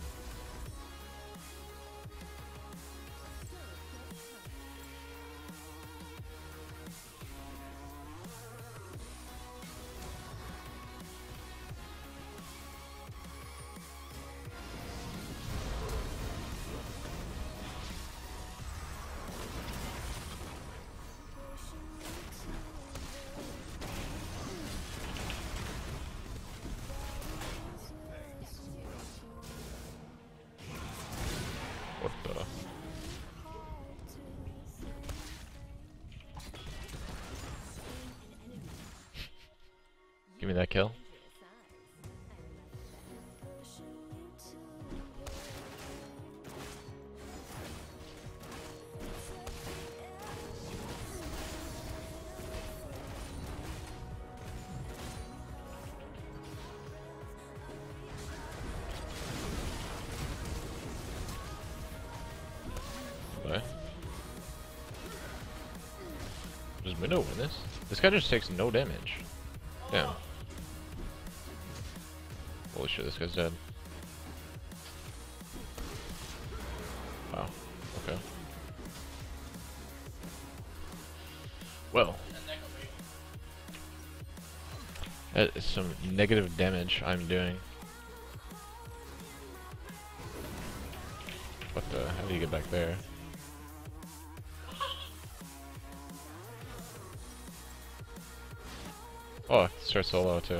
What the? Give me that kill. window win this? This guy just takes no damage. Damn. Holy shit, this guy's dead. Wow. Okay. Well. That is some negative damage I'm doing. What the? How do you get back there? Oh, it starts solo too.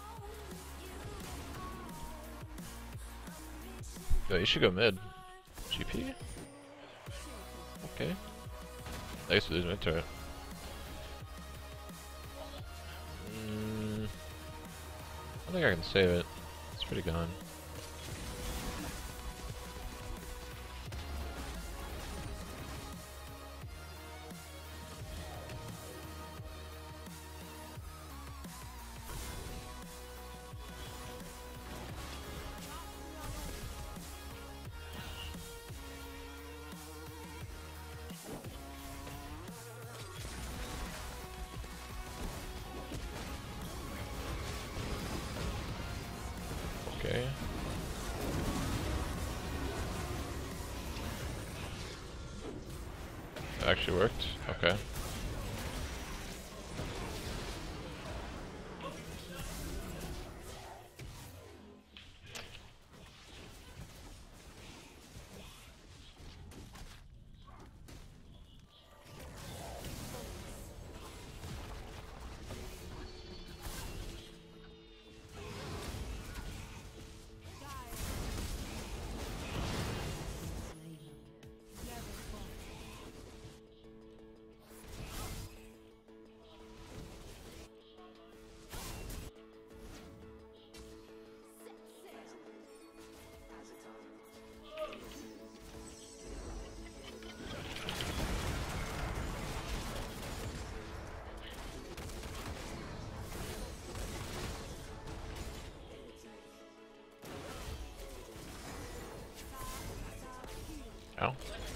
Yo, you should go mid. GP? Okay. I guess we lose mid turret. I think I can save it. It's pretty gone. Okay. That actually worked. Okay. Ow.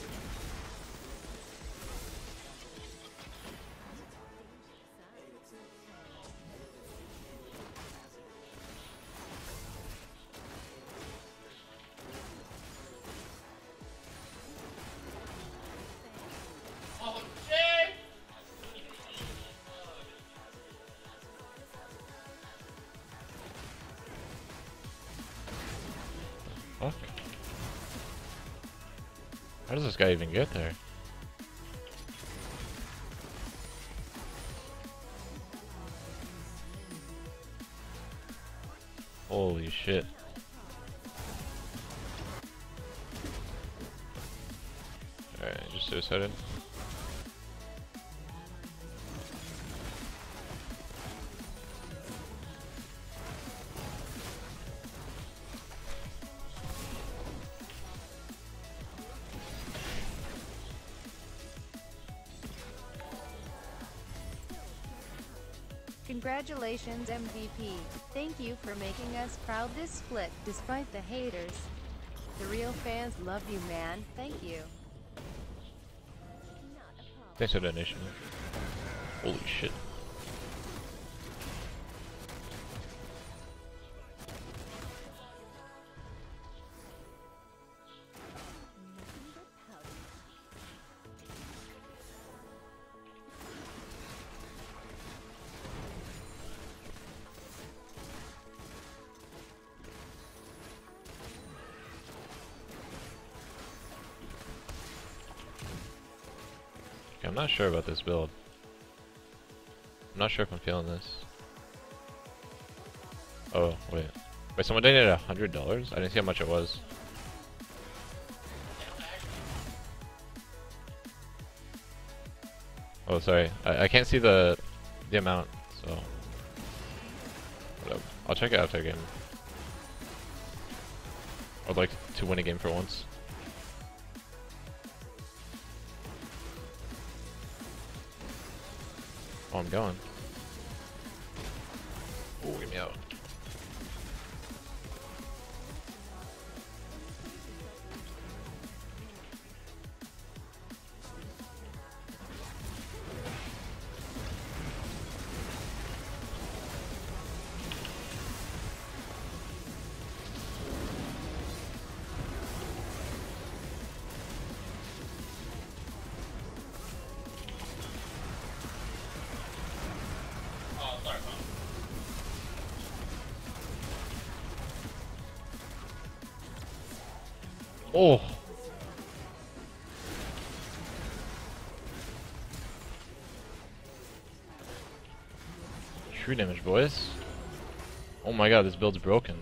Fuck. How does this guy even get there? Holy shit. Alright, just suicided. Congratulations, MVP. Thank you for making us proud this split, despite the haters. The real fans love you, man. Thank you. Thanks for the donation. Holy shit. I'm not sure about this build. I'm not sure if I'm feeling this. Oh, wait. Wait, someone donated $100? I didn't see how much it was. Oh, sorry. I can't see the amount, so... Whatever. I'll check it after a game. I'd like to win a game for once. Oh, I'm going. Oh, get me out. Oh. 3 damage, boys. Oh my god, this build's broken.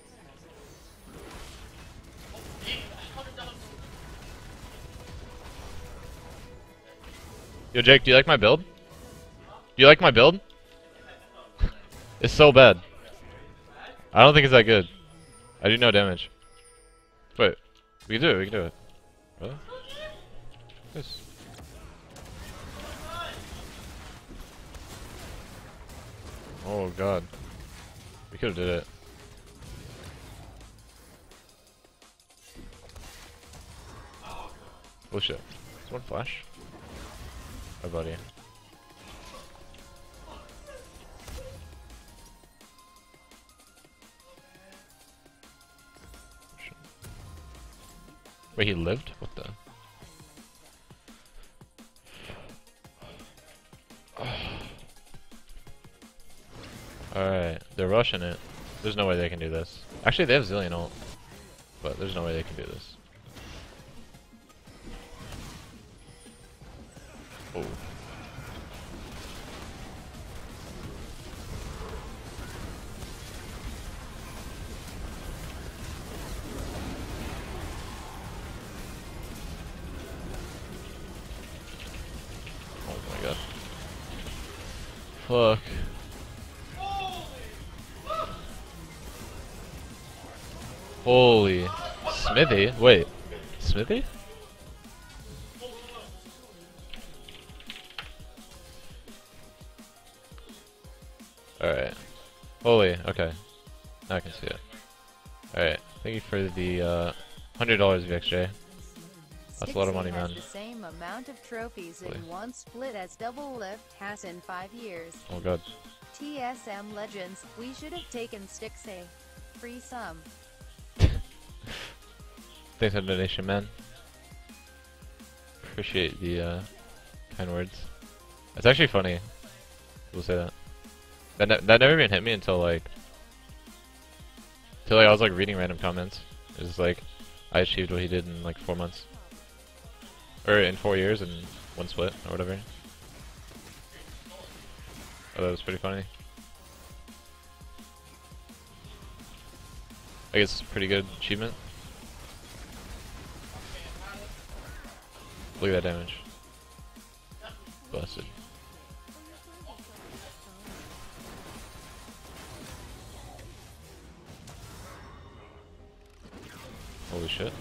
Yo, Jake, do you like my build? Do you like my build? It's so bad. I don't think it's that good. I do no damage. Wait, we can do it, we can do it. Really? Yes. Oh god. We could've did it. Oh shit. Is one flash? My buddy. Wait, he lived? What the? Alright, they're rushing it. There's no way they can do this. Actually, they have Zillion ult, but there's no way they can do this. Oh. Oh my god. Fuck. Holy. Smithy? Wait. Smithy? Alright. Holy, okay. Now I can see it. Alright. Thank you for the $100 VXJ. That's a lot of money, man. The same amount of trophies in one split as Double Lift has in 5 years. Oh god. TSM Legends, we should have taken Stixxay. Free sum. Thanks for the donation, man. Appreciate the kind words. It's actually funny. People say that. That never even hit me until I was like reading random comments. It was like I achieved what he did in like 4 months, or in 4 years and 1 split or whatever. Oh, that was pretty funny. I guess it's a pretty good achievement. Look at that damage. Busted. Holy shit.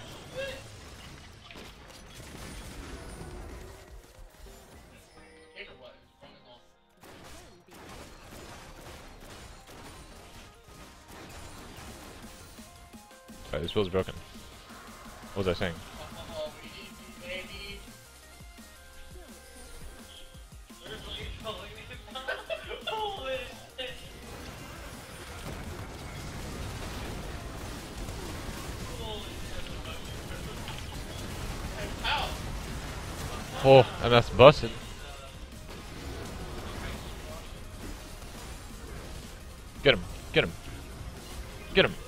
Alright, this build's broken. What was I saying? Oh, and that's busted. Get him, get him, get him.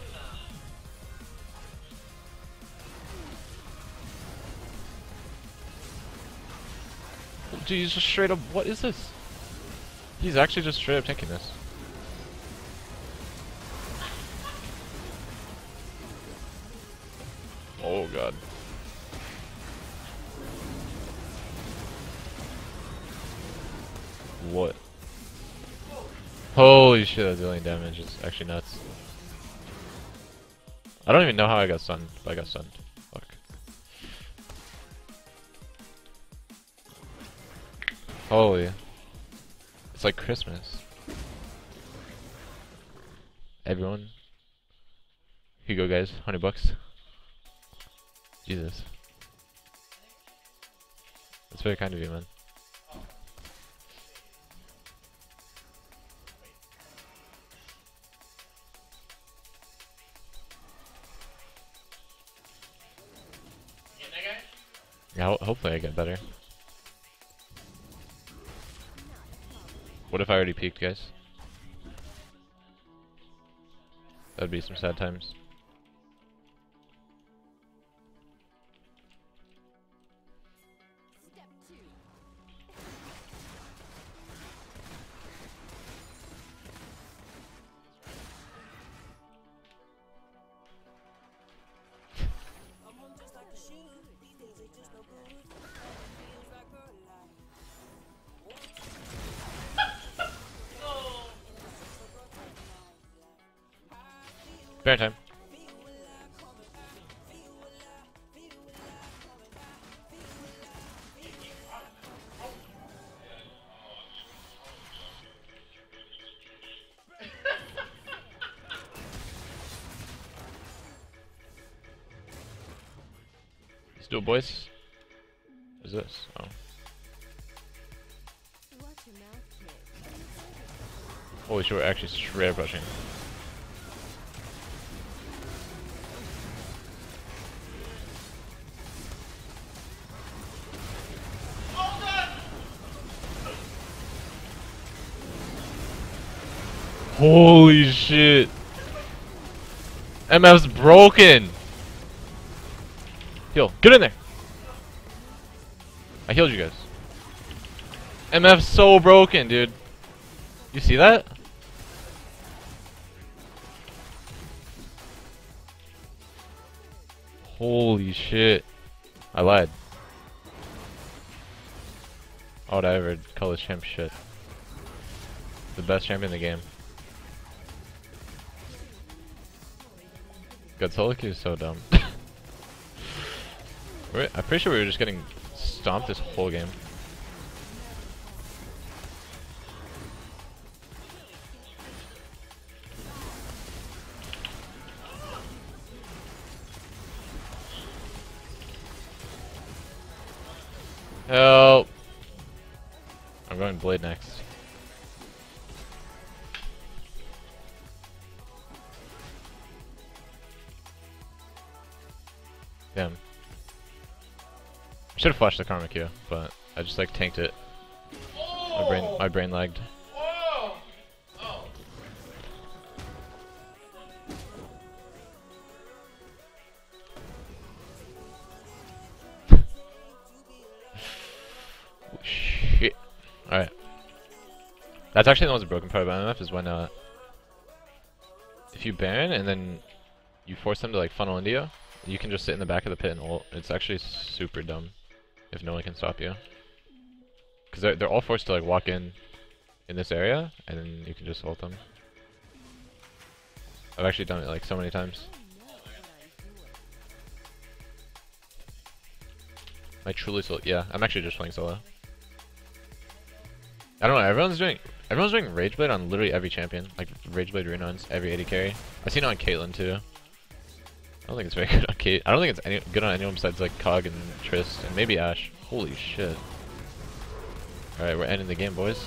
Dude, he's just straight up, what is this? He's actually just straight up taking this. Oh god. What? Holy shit, that's dealing damage. It's actually nuts. I don't even know how I got stunned, but I got stunned. Fuck. Holy. It's like Christmas. Everyone. Here you go, guys. $100. Jesus. That's very kind of you, man. Yeah, hopefully I get better. What if I already peaked, guys? That'd be some sad times. Baron time. Let's do it, boys. What is this? Oh. Holy shit, we're actually straight up rushing. Holy shit! MF's broken! Heal. Get in there! I healed you guys. MF's so broken, dude. You see that? Holy shit. I lied. How would I ever call this champ shit? The best champion in the game. God, solo queue is so dumb. I'm pretty sure we were just getting stomped this whole game. Help! I'm going Blade next. Damn. I should have flashed the Karma Q, but I just like tanked it. My brain lagged. Shit. Alright. That's actually the most broken part about MF is when if you Baron and then you force them to like funnel into you, you can just sit in the back of the pit and ult. It's actually super dumb if no one can stop you. Because they're all forced to like walk in this area and then you can just ult them. I've actually done it like so many times. I truly solo. Yeah, I'm actually just playing solo. I don't know, everyone's doing Rageblade on literally every champion. Like Rageblade Rune on every AD carry. I've seen it on Caitlyn too. I don't think it's very good on Kate. I don't think it's good on anyone besides like Kog and Trist and maybe Ashe. Holy shit. Alright, we're ending the game, boys.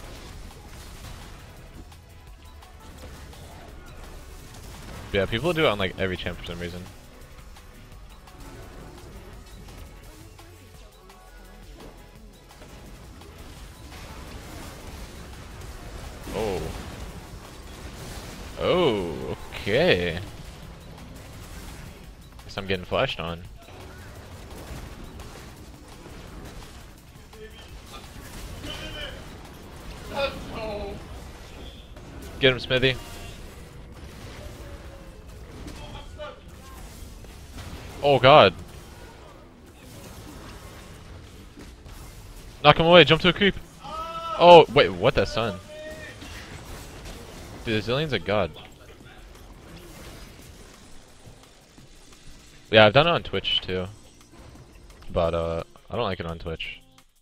Yeah, people do it on like every champ for some reason. Oh. Oh, okay. Guess I'm getting flashed on. Get him, Smithy. Oh god. Knock him away, jump to a creep. Oh, wait, what the sun? Dude, the Zillion's a god. Yeah, I've done it on Twitch too. But I don't like it on Twitch.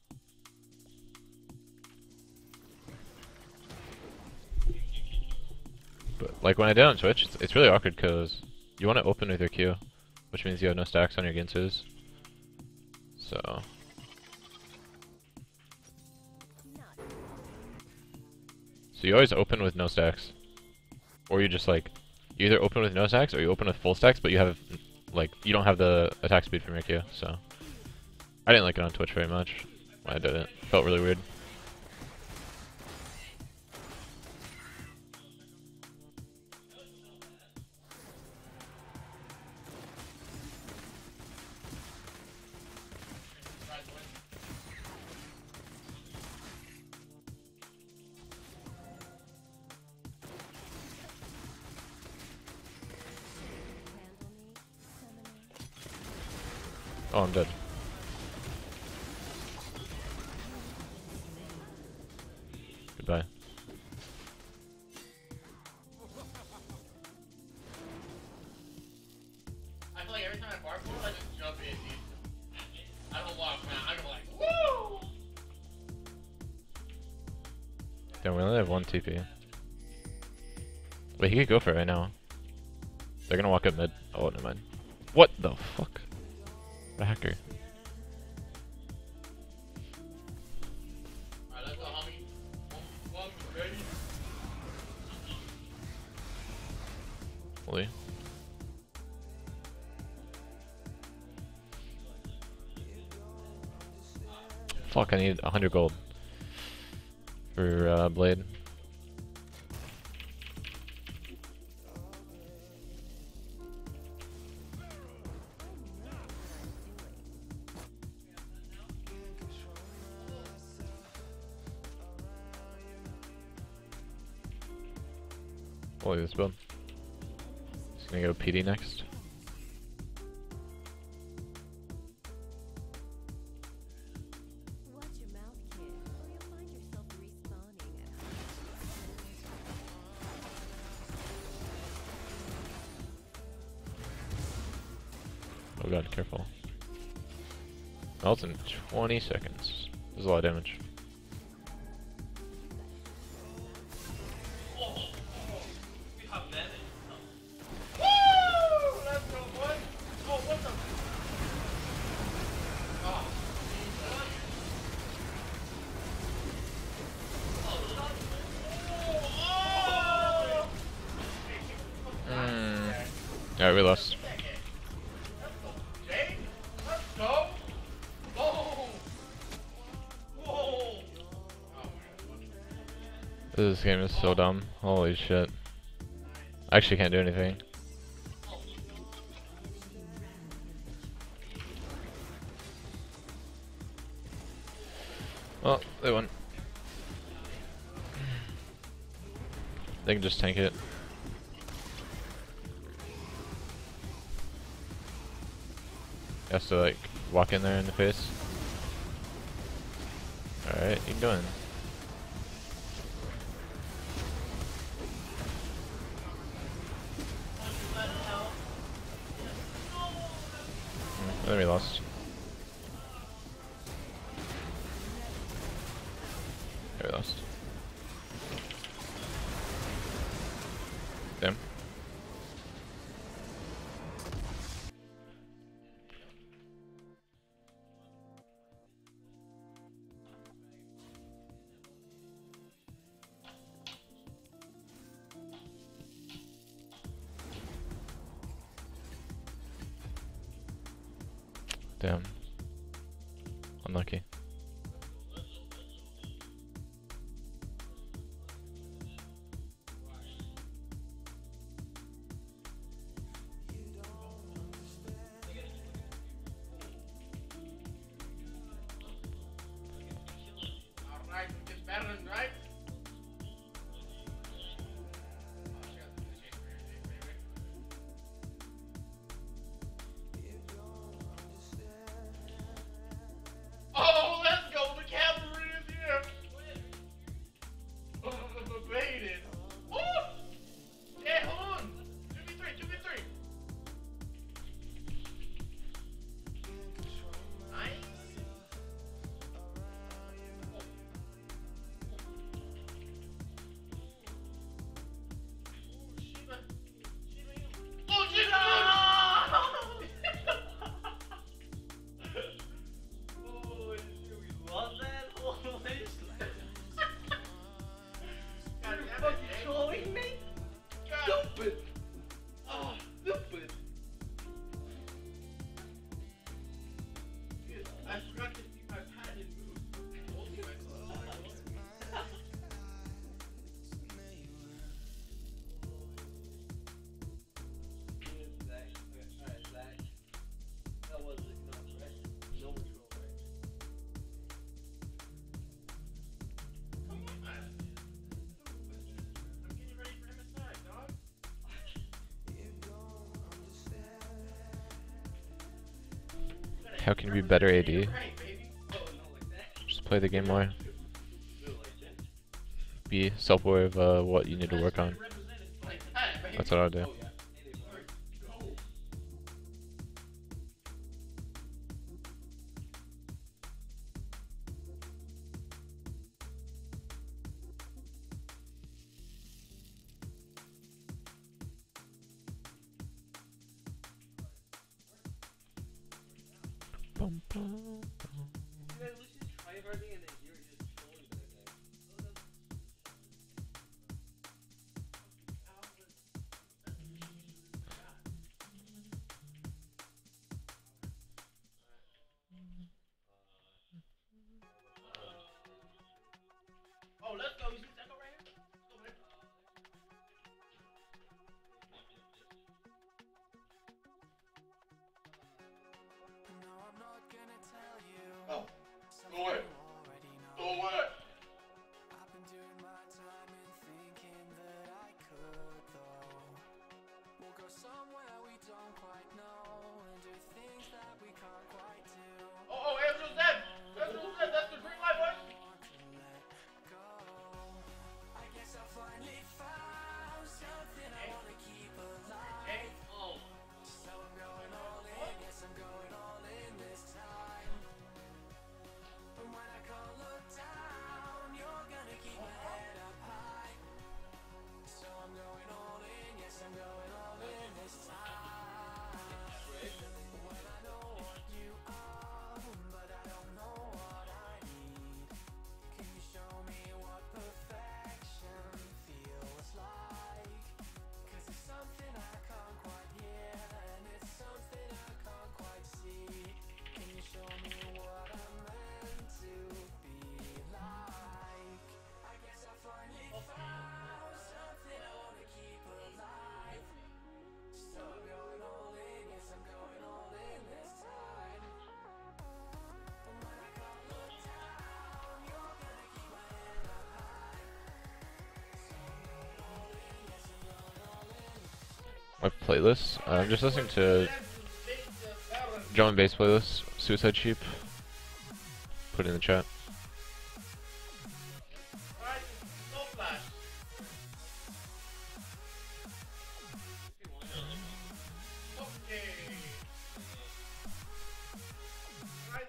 But like when I did it on Twitch, it's really awkward because you want to open with your Q, which means you have no stacks on your Ginsus. So you always open with no stacks. Or you just like, you either open with no stacks or you open with full stacks, but you have, like, you don't have the attack speed from your Q, so. I didn't like it on Twitch very much when I did it. It felt really weird. Oh, I'm dead. Goodbye. every time I bar pull, I just jump in, dude. I don't walk, man. I go like, woo! Damn, we only have one TP. Wait, he could go for it right now. They're gonna walk up mid. Oh, never mind. What the fuck? The hacker. Alright, let's go, homie. One, ready? Holy. Fuck, I need 100 gold for blade. Holy, this build. Just gonna go PD next. Watch your mouth, kid, or you'll find yourself respawning at Oh god, careful. That's in 20 seconds. There's a lot of damage. Alright, we lost. Jay, let's go. Boom. Whoa. This game is so dumb. Holy shit. I actually can't do anything. Well, they won. They can just tank it. He has to like walk in there in the face. Alright, you doing? Then we lost. Yeah, we lost. Damn. Damn. Unlucky. Alright, it gets better, right? Oh, let's go! The cavalry is here! Baited. Oh! Yeah, hold on! 2v3, 2v3! Nice! Oh, Shiva! Holy shit, we lost that? Holy shit. God damn Fucking it, Jay. trolling me? God. Stupid! Oh, stupid! Dude, I forgot to see my patented move. Ultimate. Alright, Zach. That was not right. No troll, right? Come on. I'm getting ready for MSI, dog. How can you be better AD? Right, baby. Oh, no, like that. Just play the game more. Do it like that. Be self-aware of what you need to work on. Represented like that, baby. That's what I'll do. Oh, yeah. Anyway. Go. bum, bum. Oh, let's go. You see Echo right here? Oh, go away. Go away. I've been doing my time and thinking that I could though. We'll go somewhere we don't quite know and do things that we can't quite do. Oh, Andrew's dead. Andrew's dead. That's the green light, boy. I guess I finally found something I wanna keep alive. So I'm going all in, yes I'm going all in this time. And when I can't look down, you're gonna keep my head up high. So I'm going all in, yes I'm going all in this time. When I know what you are, but I don't know what I need. Can you show me what perfection feels like? 'Cause it's something I can't quite hear, and it's something I can't quite see. Can you show me what I'm meant to be like? I guess I finally found something I wanna keep alive. So I'm going all in, yes I'm going all in this time. And when I can't look down, you're gonna keep my head up high. So I'm going all in, yes I'm going all in. My playlist. I'm just listening to drum and bass playlist. Suicide Sheep. Put it in the chat. Alright, no flash. Okay. Alright.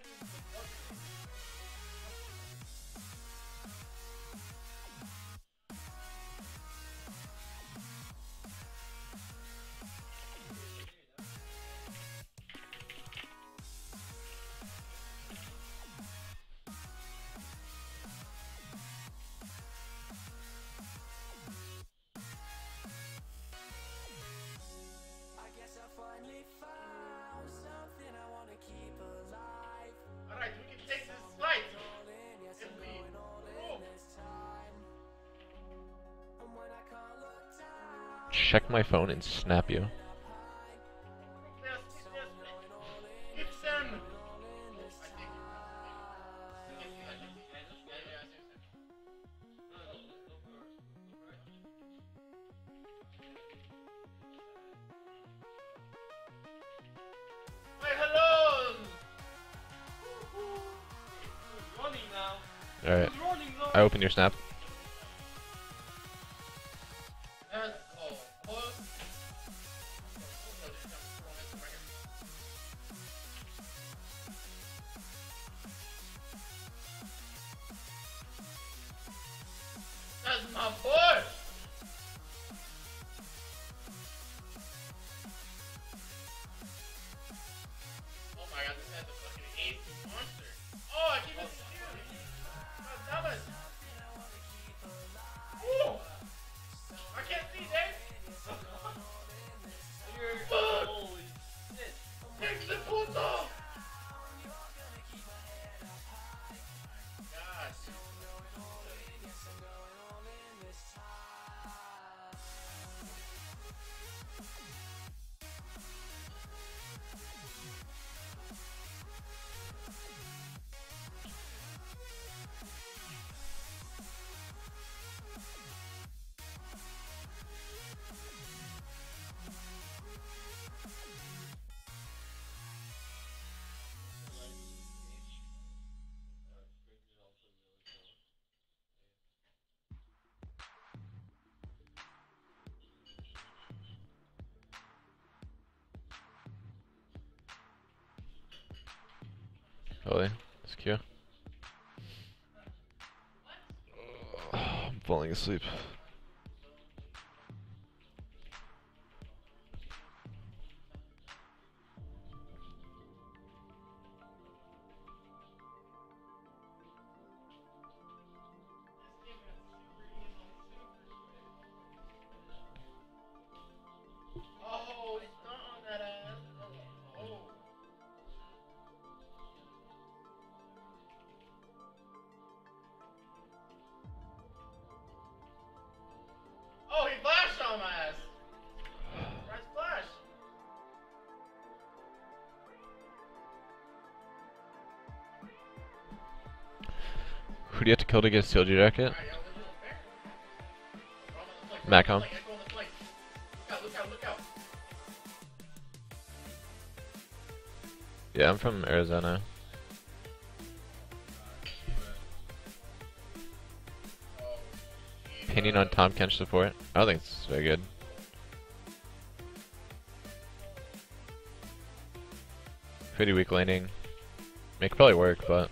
I guess I finally found something I wanna keep alive. Alright, we can take this fight. All in, yes If I'm we going all in this time. And when I can't look down, Check my phone and snap you. Yes, hit them. Hey, hello. Running now. Alright. Running now. I opened your snap. That's my boy! Oh my god, this guy's a fucking ace monster. Oh, I keep missing you! God damn it! Ooh! I can't see, Dave! Fuck! Holy shit! Take the puto! God. Really? It's cute. I'm falling asleep. Who do you have to kill to get a CLG jacket? Macom. Yeah, I'm from Arizona. Opinion on Tom Kench support? I don't think it's very good. Pretty weak laning. It could probably work, but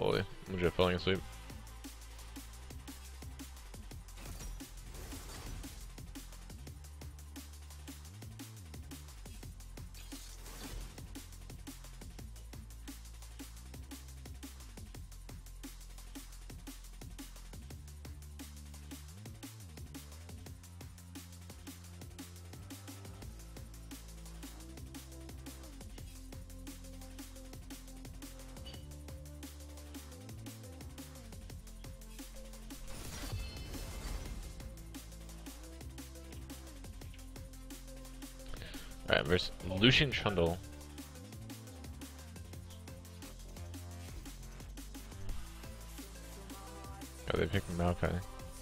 Holy, I'm just falling asleep. Alright, versus Lucian Trundle. Oh, they picked Maokai.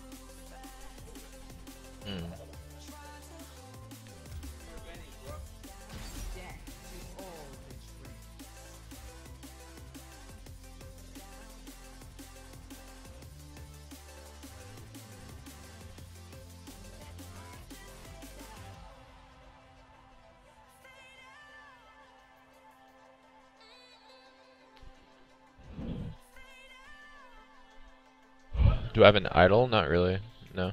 Do I have an idol? Not really. No.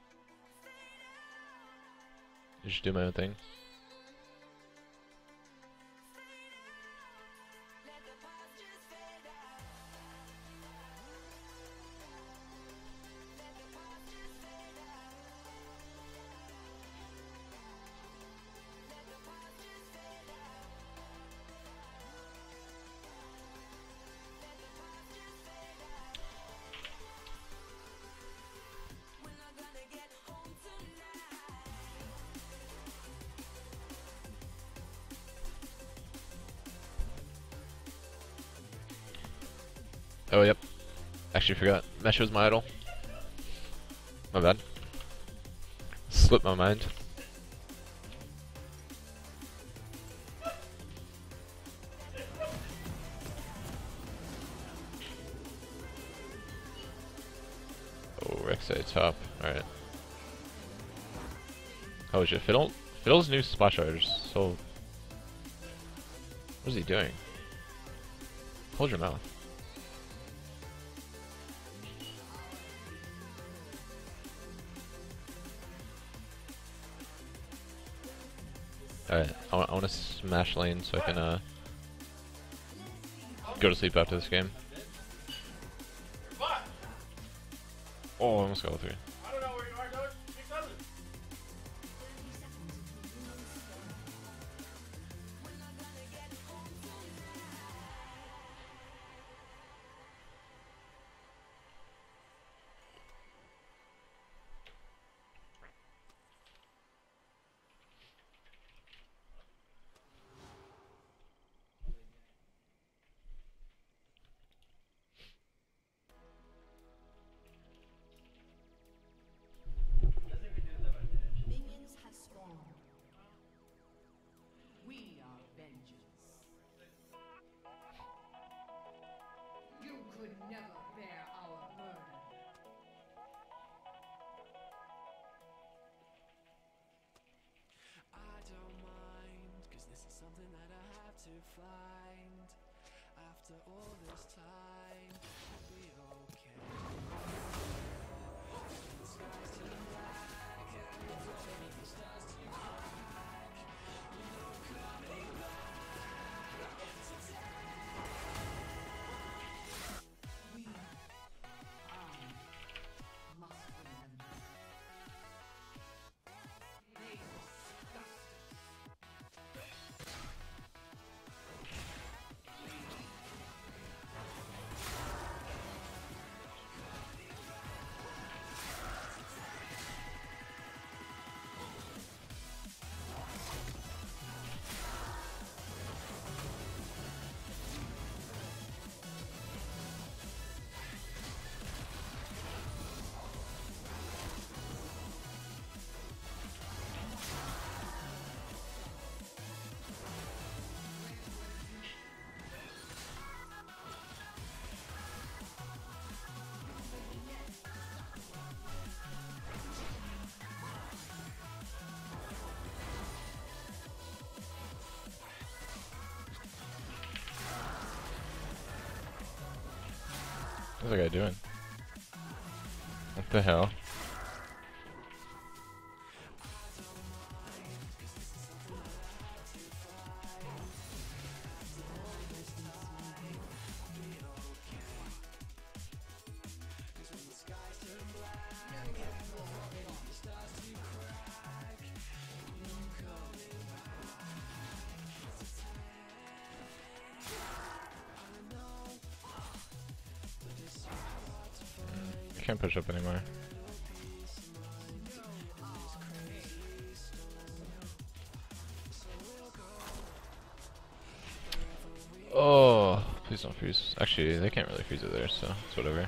I just do my own thing. Oh, yep. Actually forgot. Mesh was my idol. My bad. Slipped my mind. Oh, Rek'Sai top. Alright. Oh shit, Fiddle's new splash art is so... What is he doing? Hold your mouth. Alright, I want to smash lane so I can go to sleep after this game. Oh, I almost got through. I don't know where you are, Doge. 600. Minions have spawned. We are vengeance. You could never bear our burden. I don't mind, cause this is something that I have to find. After all this time, I'll be okay. The skies turn black, and it's turning the stars to black. No coming back. We must remember. They disgust us. What's that guy doing? What the hell? I can't push up anymore. Oh, please don't freeze. Actually, they can't really freeze it there, so it's whatever.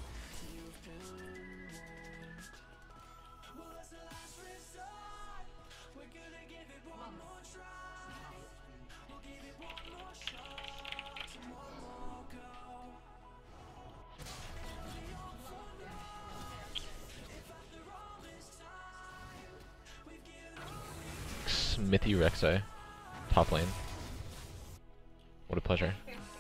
Smithy Rek'Sai, top lane. What a pleasure.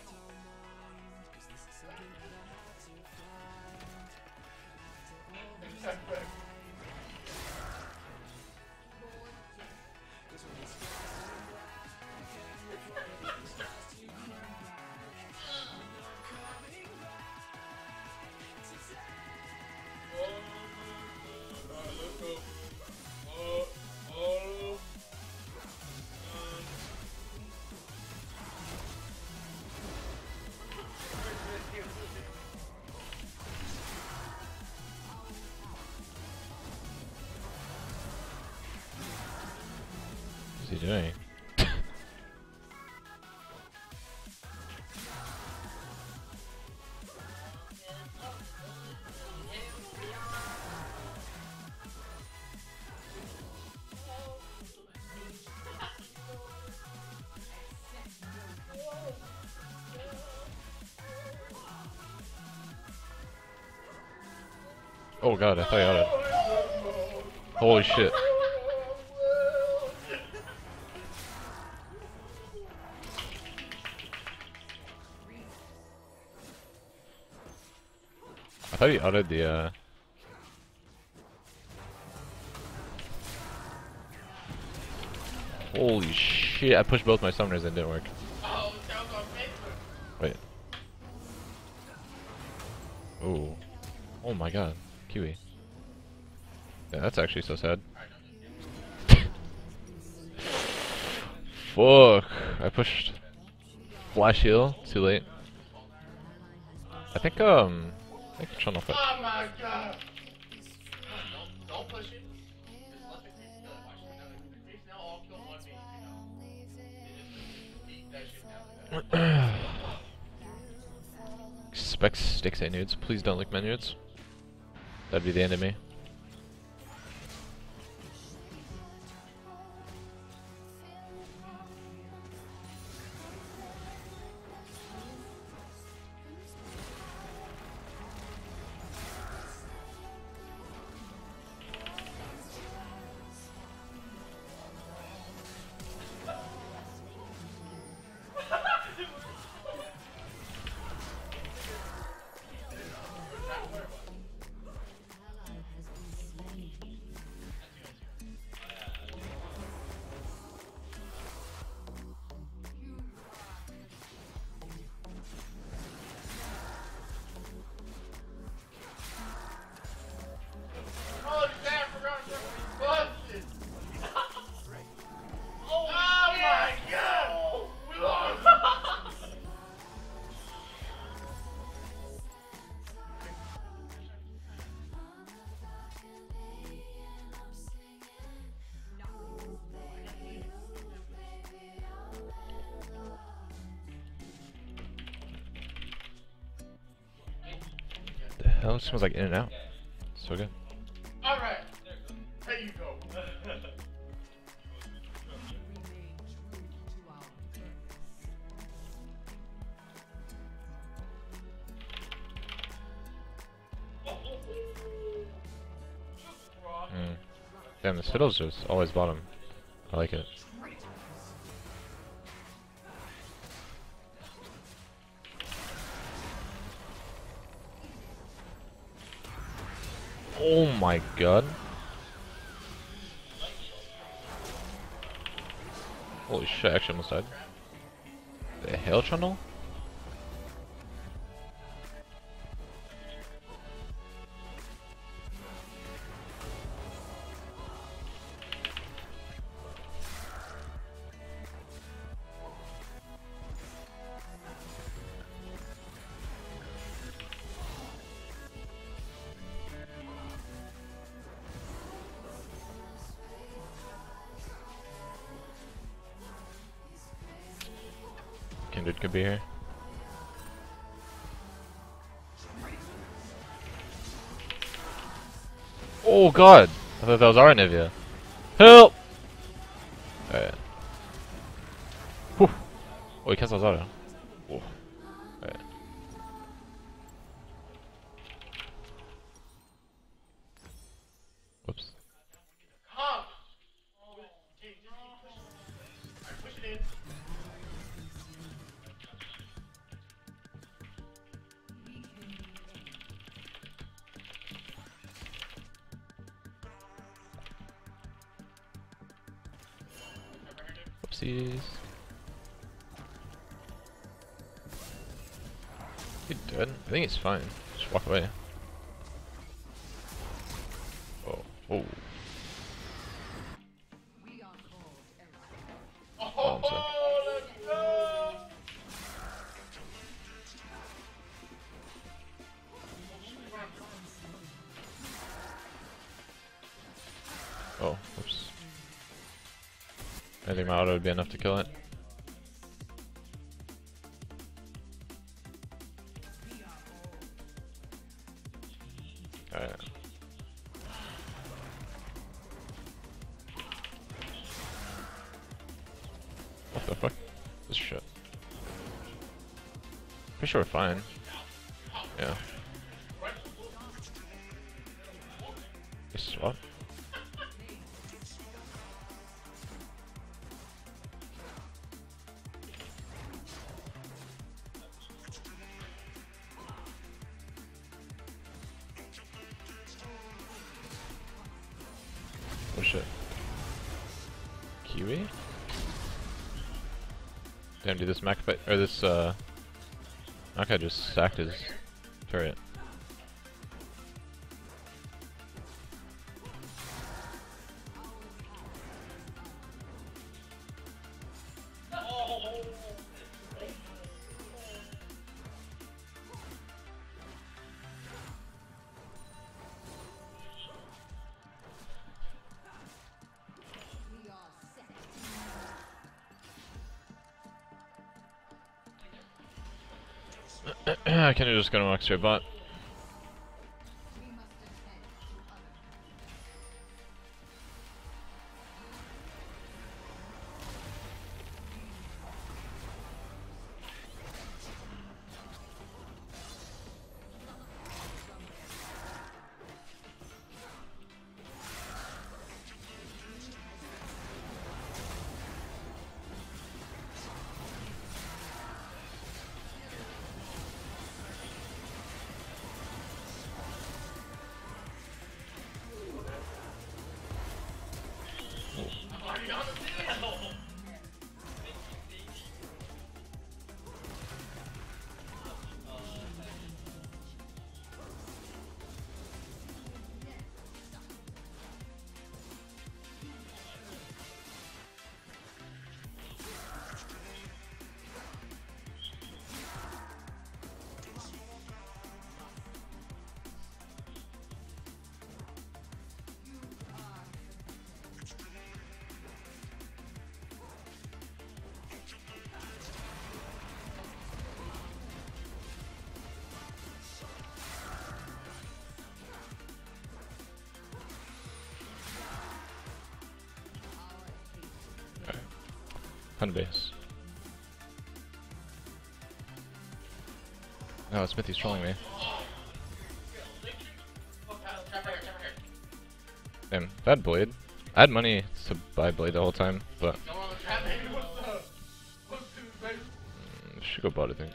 What's he doing? Oh god, I thought you had it. Holy shit. I thought he outed the Holy shit, I pushed both my summoners and it didn't work. Oh, that was on Facebook. Wait. Oh. Oh my god. Kiwi. Yeah, that's actually so sad. Fuck. I pushed flash heal too late. I think channel fit. Oh my god. Don't push it. Just let the creeps kill it. Watch the creeps now all kill one beam, you know. They just beat that shit down like that. Expect Stixxay nudes. Please don't lick my nudes. That'd be the end of me. Oh, damn, forgot to busted. Oh my god. We lost. The hell? It smells like In and Out. So good. Alright. There you go. Damn, this fiddle's just always bottom. I like it. Oh my god. Holy shit, I actually almost died. The hell, Trundle? Kindred could be here. Oh god! I thought that was our Nivea. Help! Alright. Whew. Oh, he cancels auto. Whoa. Alright. Whoops. Come! Oh, just keep pushing. Alright, push it in. Whoopsies. He dead? I think he's fine. Just walk away. Oh. Oh. Oh, I'm sorry. Let's go! Oh, whoops. I think my auto would be enough to kill it. Alright. What the fuck? This shit. Pretty sure we're fine. Yeah. This what? Oh shit. Kiwi? Damn, dude, this Mac or this Maca just sacked his turret. I can just go to X-ray bot. Fun base. Oh, Smithy's trolling me. Damn, if I had Blade. I had money to buy Blade the whole time, but should go bot, I think.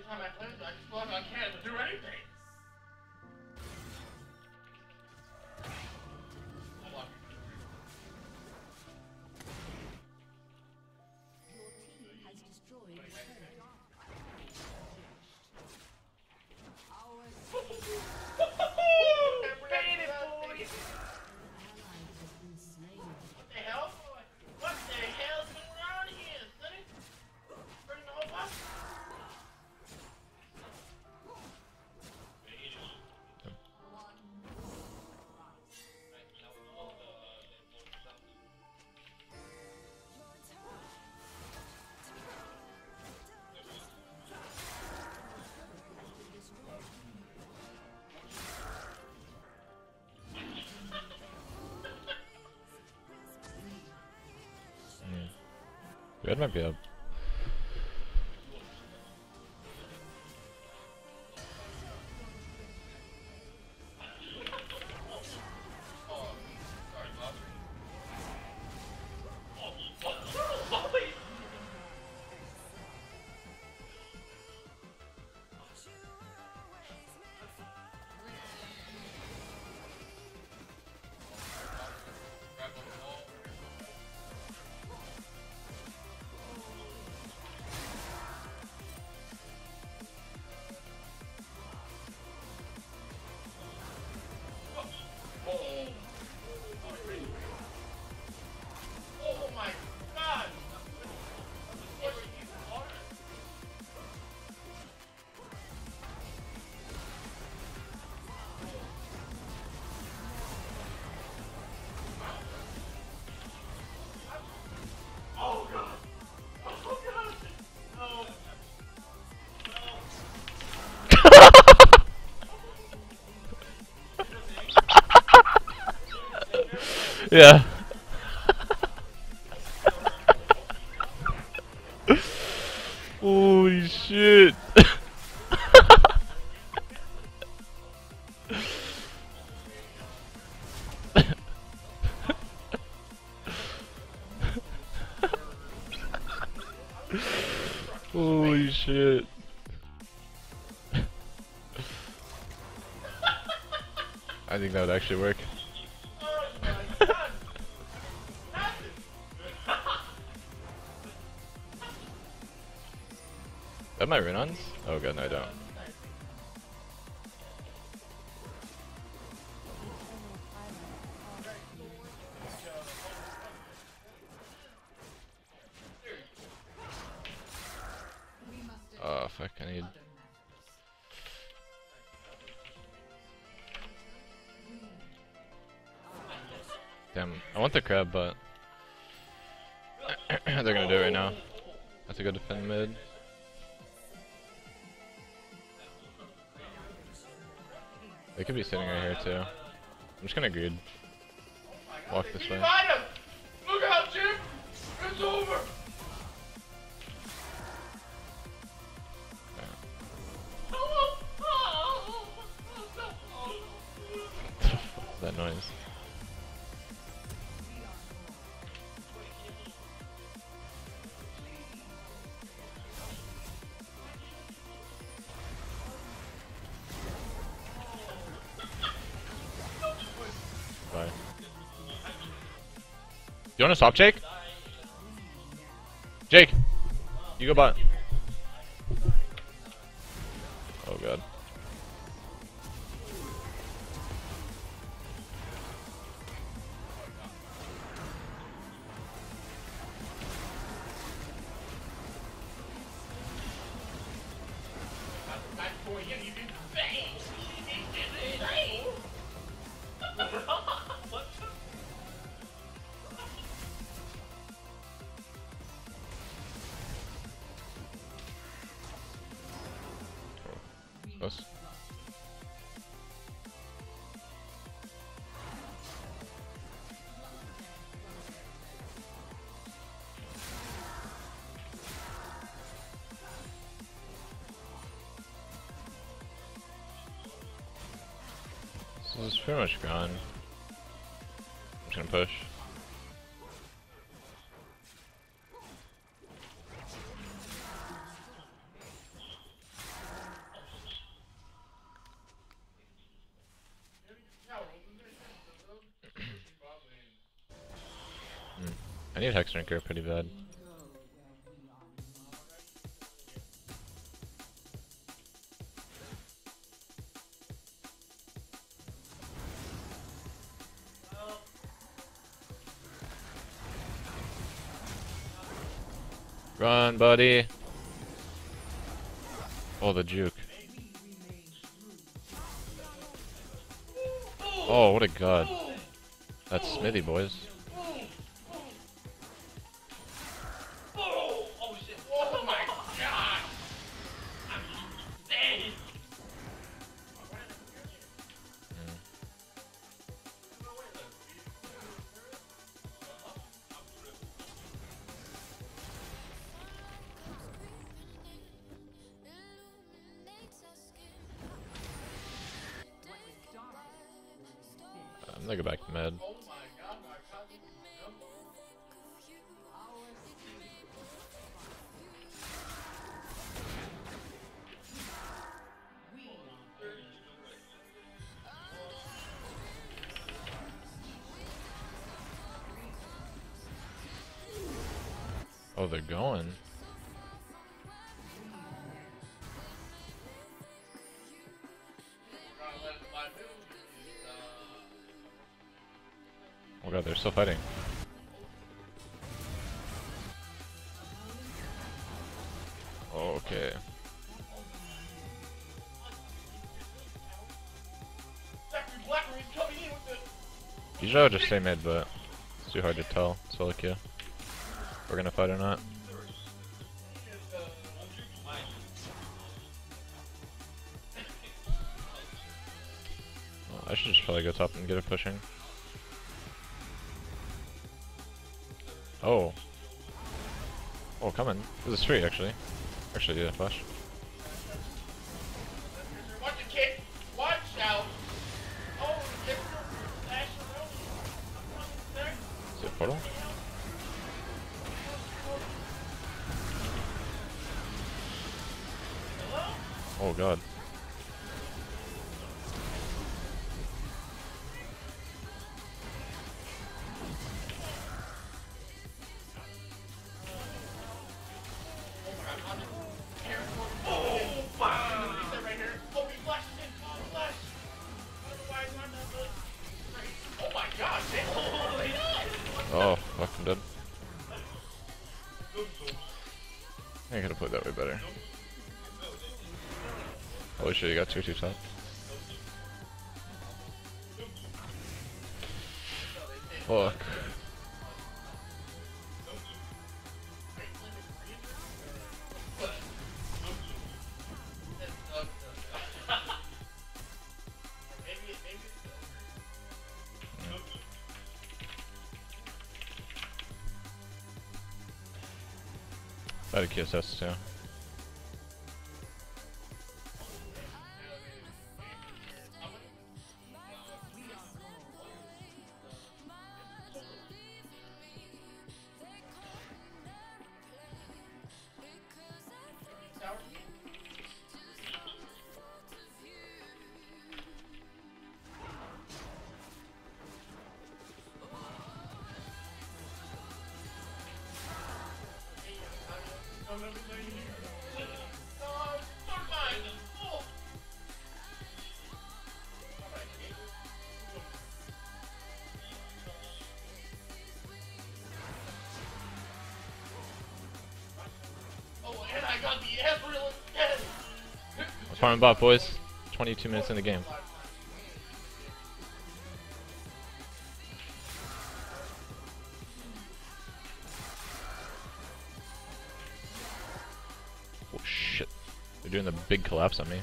time I play with you, I just feel like I can't do anything. Hold on. What the hell? What the hell is going on here, Sonny? Bring the whole box. Red might be up. Oh my god! What are you on? Oh god! Oh god! No! Yeah. Holy shit. Holy shit. I think that would actually work. Oh my god! That my run-ons? Oh god, no I don't. Oh fuck, I need... Damn, I want the crab, but... they're gonna do it right now. That's a good defend mid. They could be sitting right here too. I'm just gonna greed. Walk this way. Find him! Look out, Jim! It's over! That noise. Bye. You wanna stop, Jake? Jake! You go bot. Oh god. Close. So it's pretty much gone. I'm just gonna push. I need Hex Drinker pretty bad. Run, buddy. Oh, the juke. Oh, what a god. That's Smithy, boys. Oh shit! Oh my god! I'm dead. I'm gonna go back to med. Oh my god! My god! Oh, they're going. Oh god, they're still fighting. Okay. Usually I would just stay mid, but it's too hard to tell. So like, yeah, we're gonna fight or not. Well, I should just probably go top and get it pushing. Oh. Oh, coming. This is free, actually. Actually, yeah, flash. Watch it, kid! Watch out! Oh, get Ashe around. Is it portal? Oh god. Oh, fuck, I'm dead. I could have played that way better. Holy shit, you got 2-2 top. Fuck. I had a KSS too. Farming bot, boys. 22 minutes in the game. Oh shit. They're doing the big collapse on me.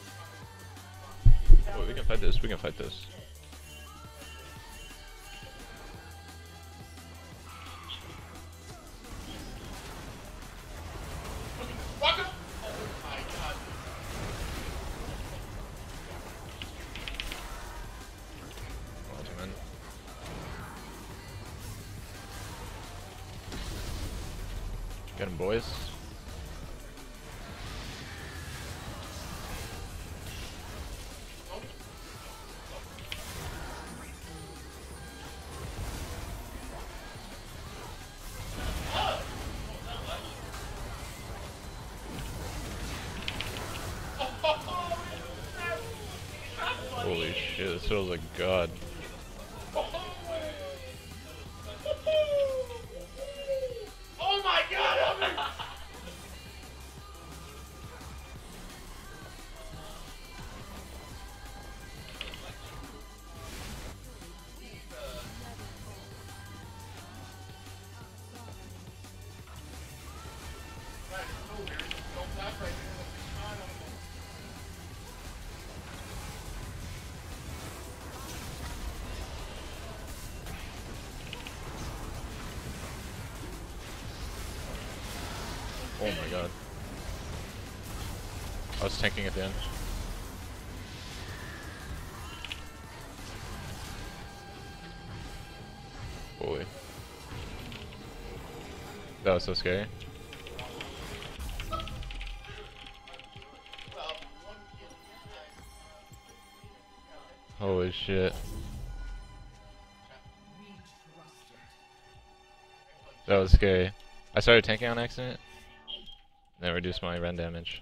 Oh, we can fight this, we can fight this. Get him, boys. shit, this feels like God. Oh my god, help me! Oh my god. I was tanking at the end. Holy. That was so scary. Holy shit. That was scary. I started tanking on accident, then reduced my rend damage.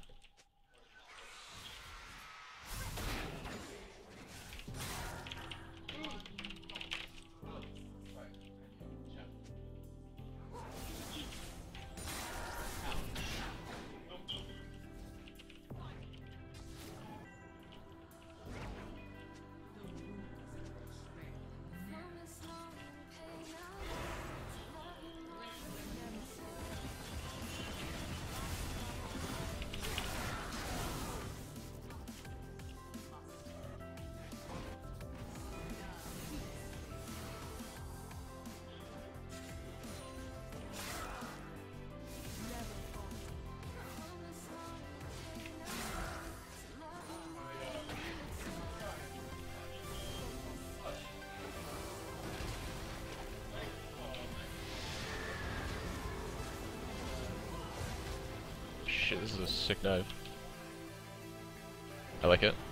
Shit, this is a sick dive. I like it.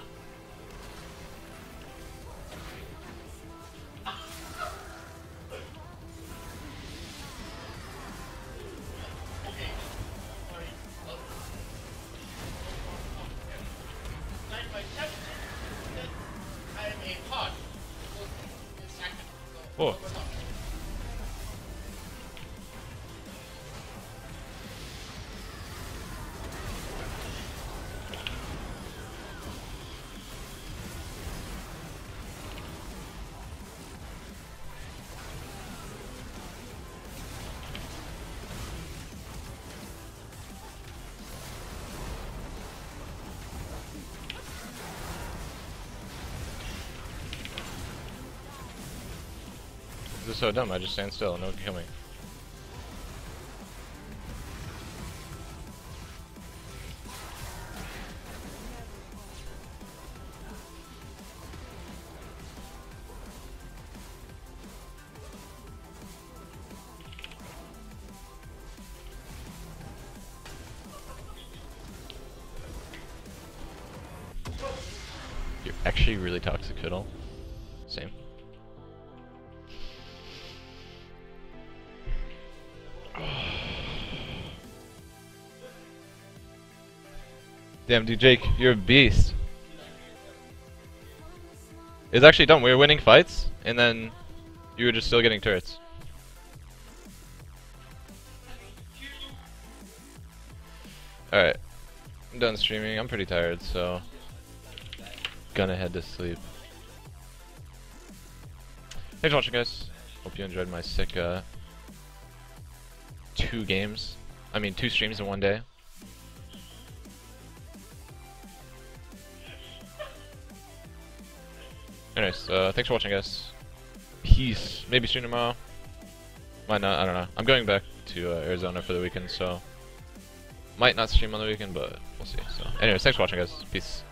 Oh. This is so dumb, I just stand still and no one can kill me. You're actually really toxic, Fiddle. Same. Damn, dude, Jake, you're a beast. It's actually dumb. We were winning fights, and then you were just still getting turrets. Alright. I'm done streaming. I'm pretty tired, so gonna head to sleep. Thanks for watching, guys. Hope you enjoyed my sick, 2 streams in one day. Anyways, thanks for watching, guys. Peace. Maybe stream tomorrow. Might not, I don't know. I'm going back to Arizona for the weekend, so might not stream on the weekend, but we'll see. So, anyways, thanks for watching, guys. Peace.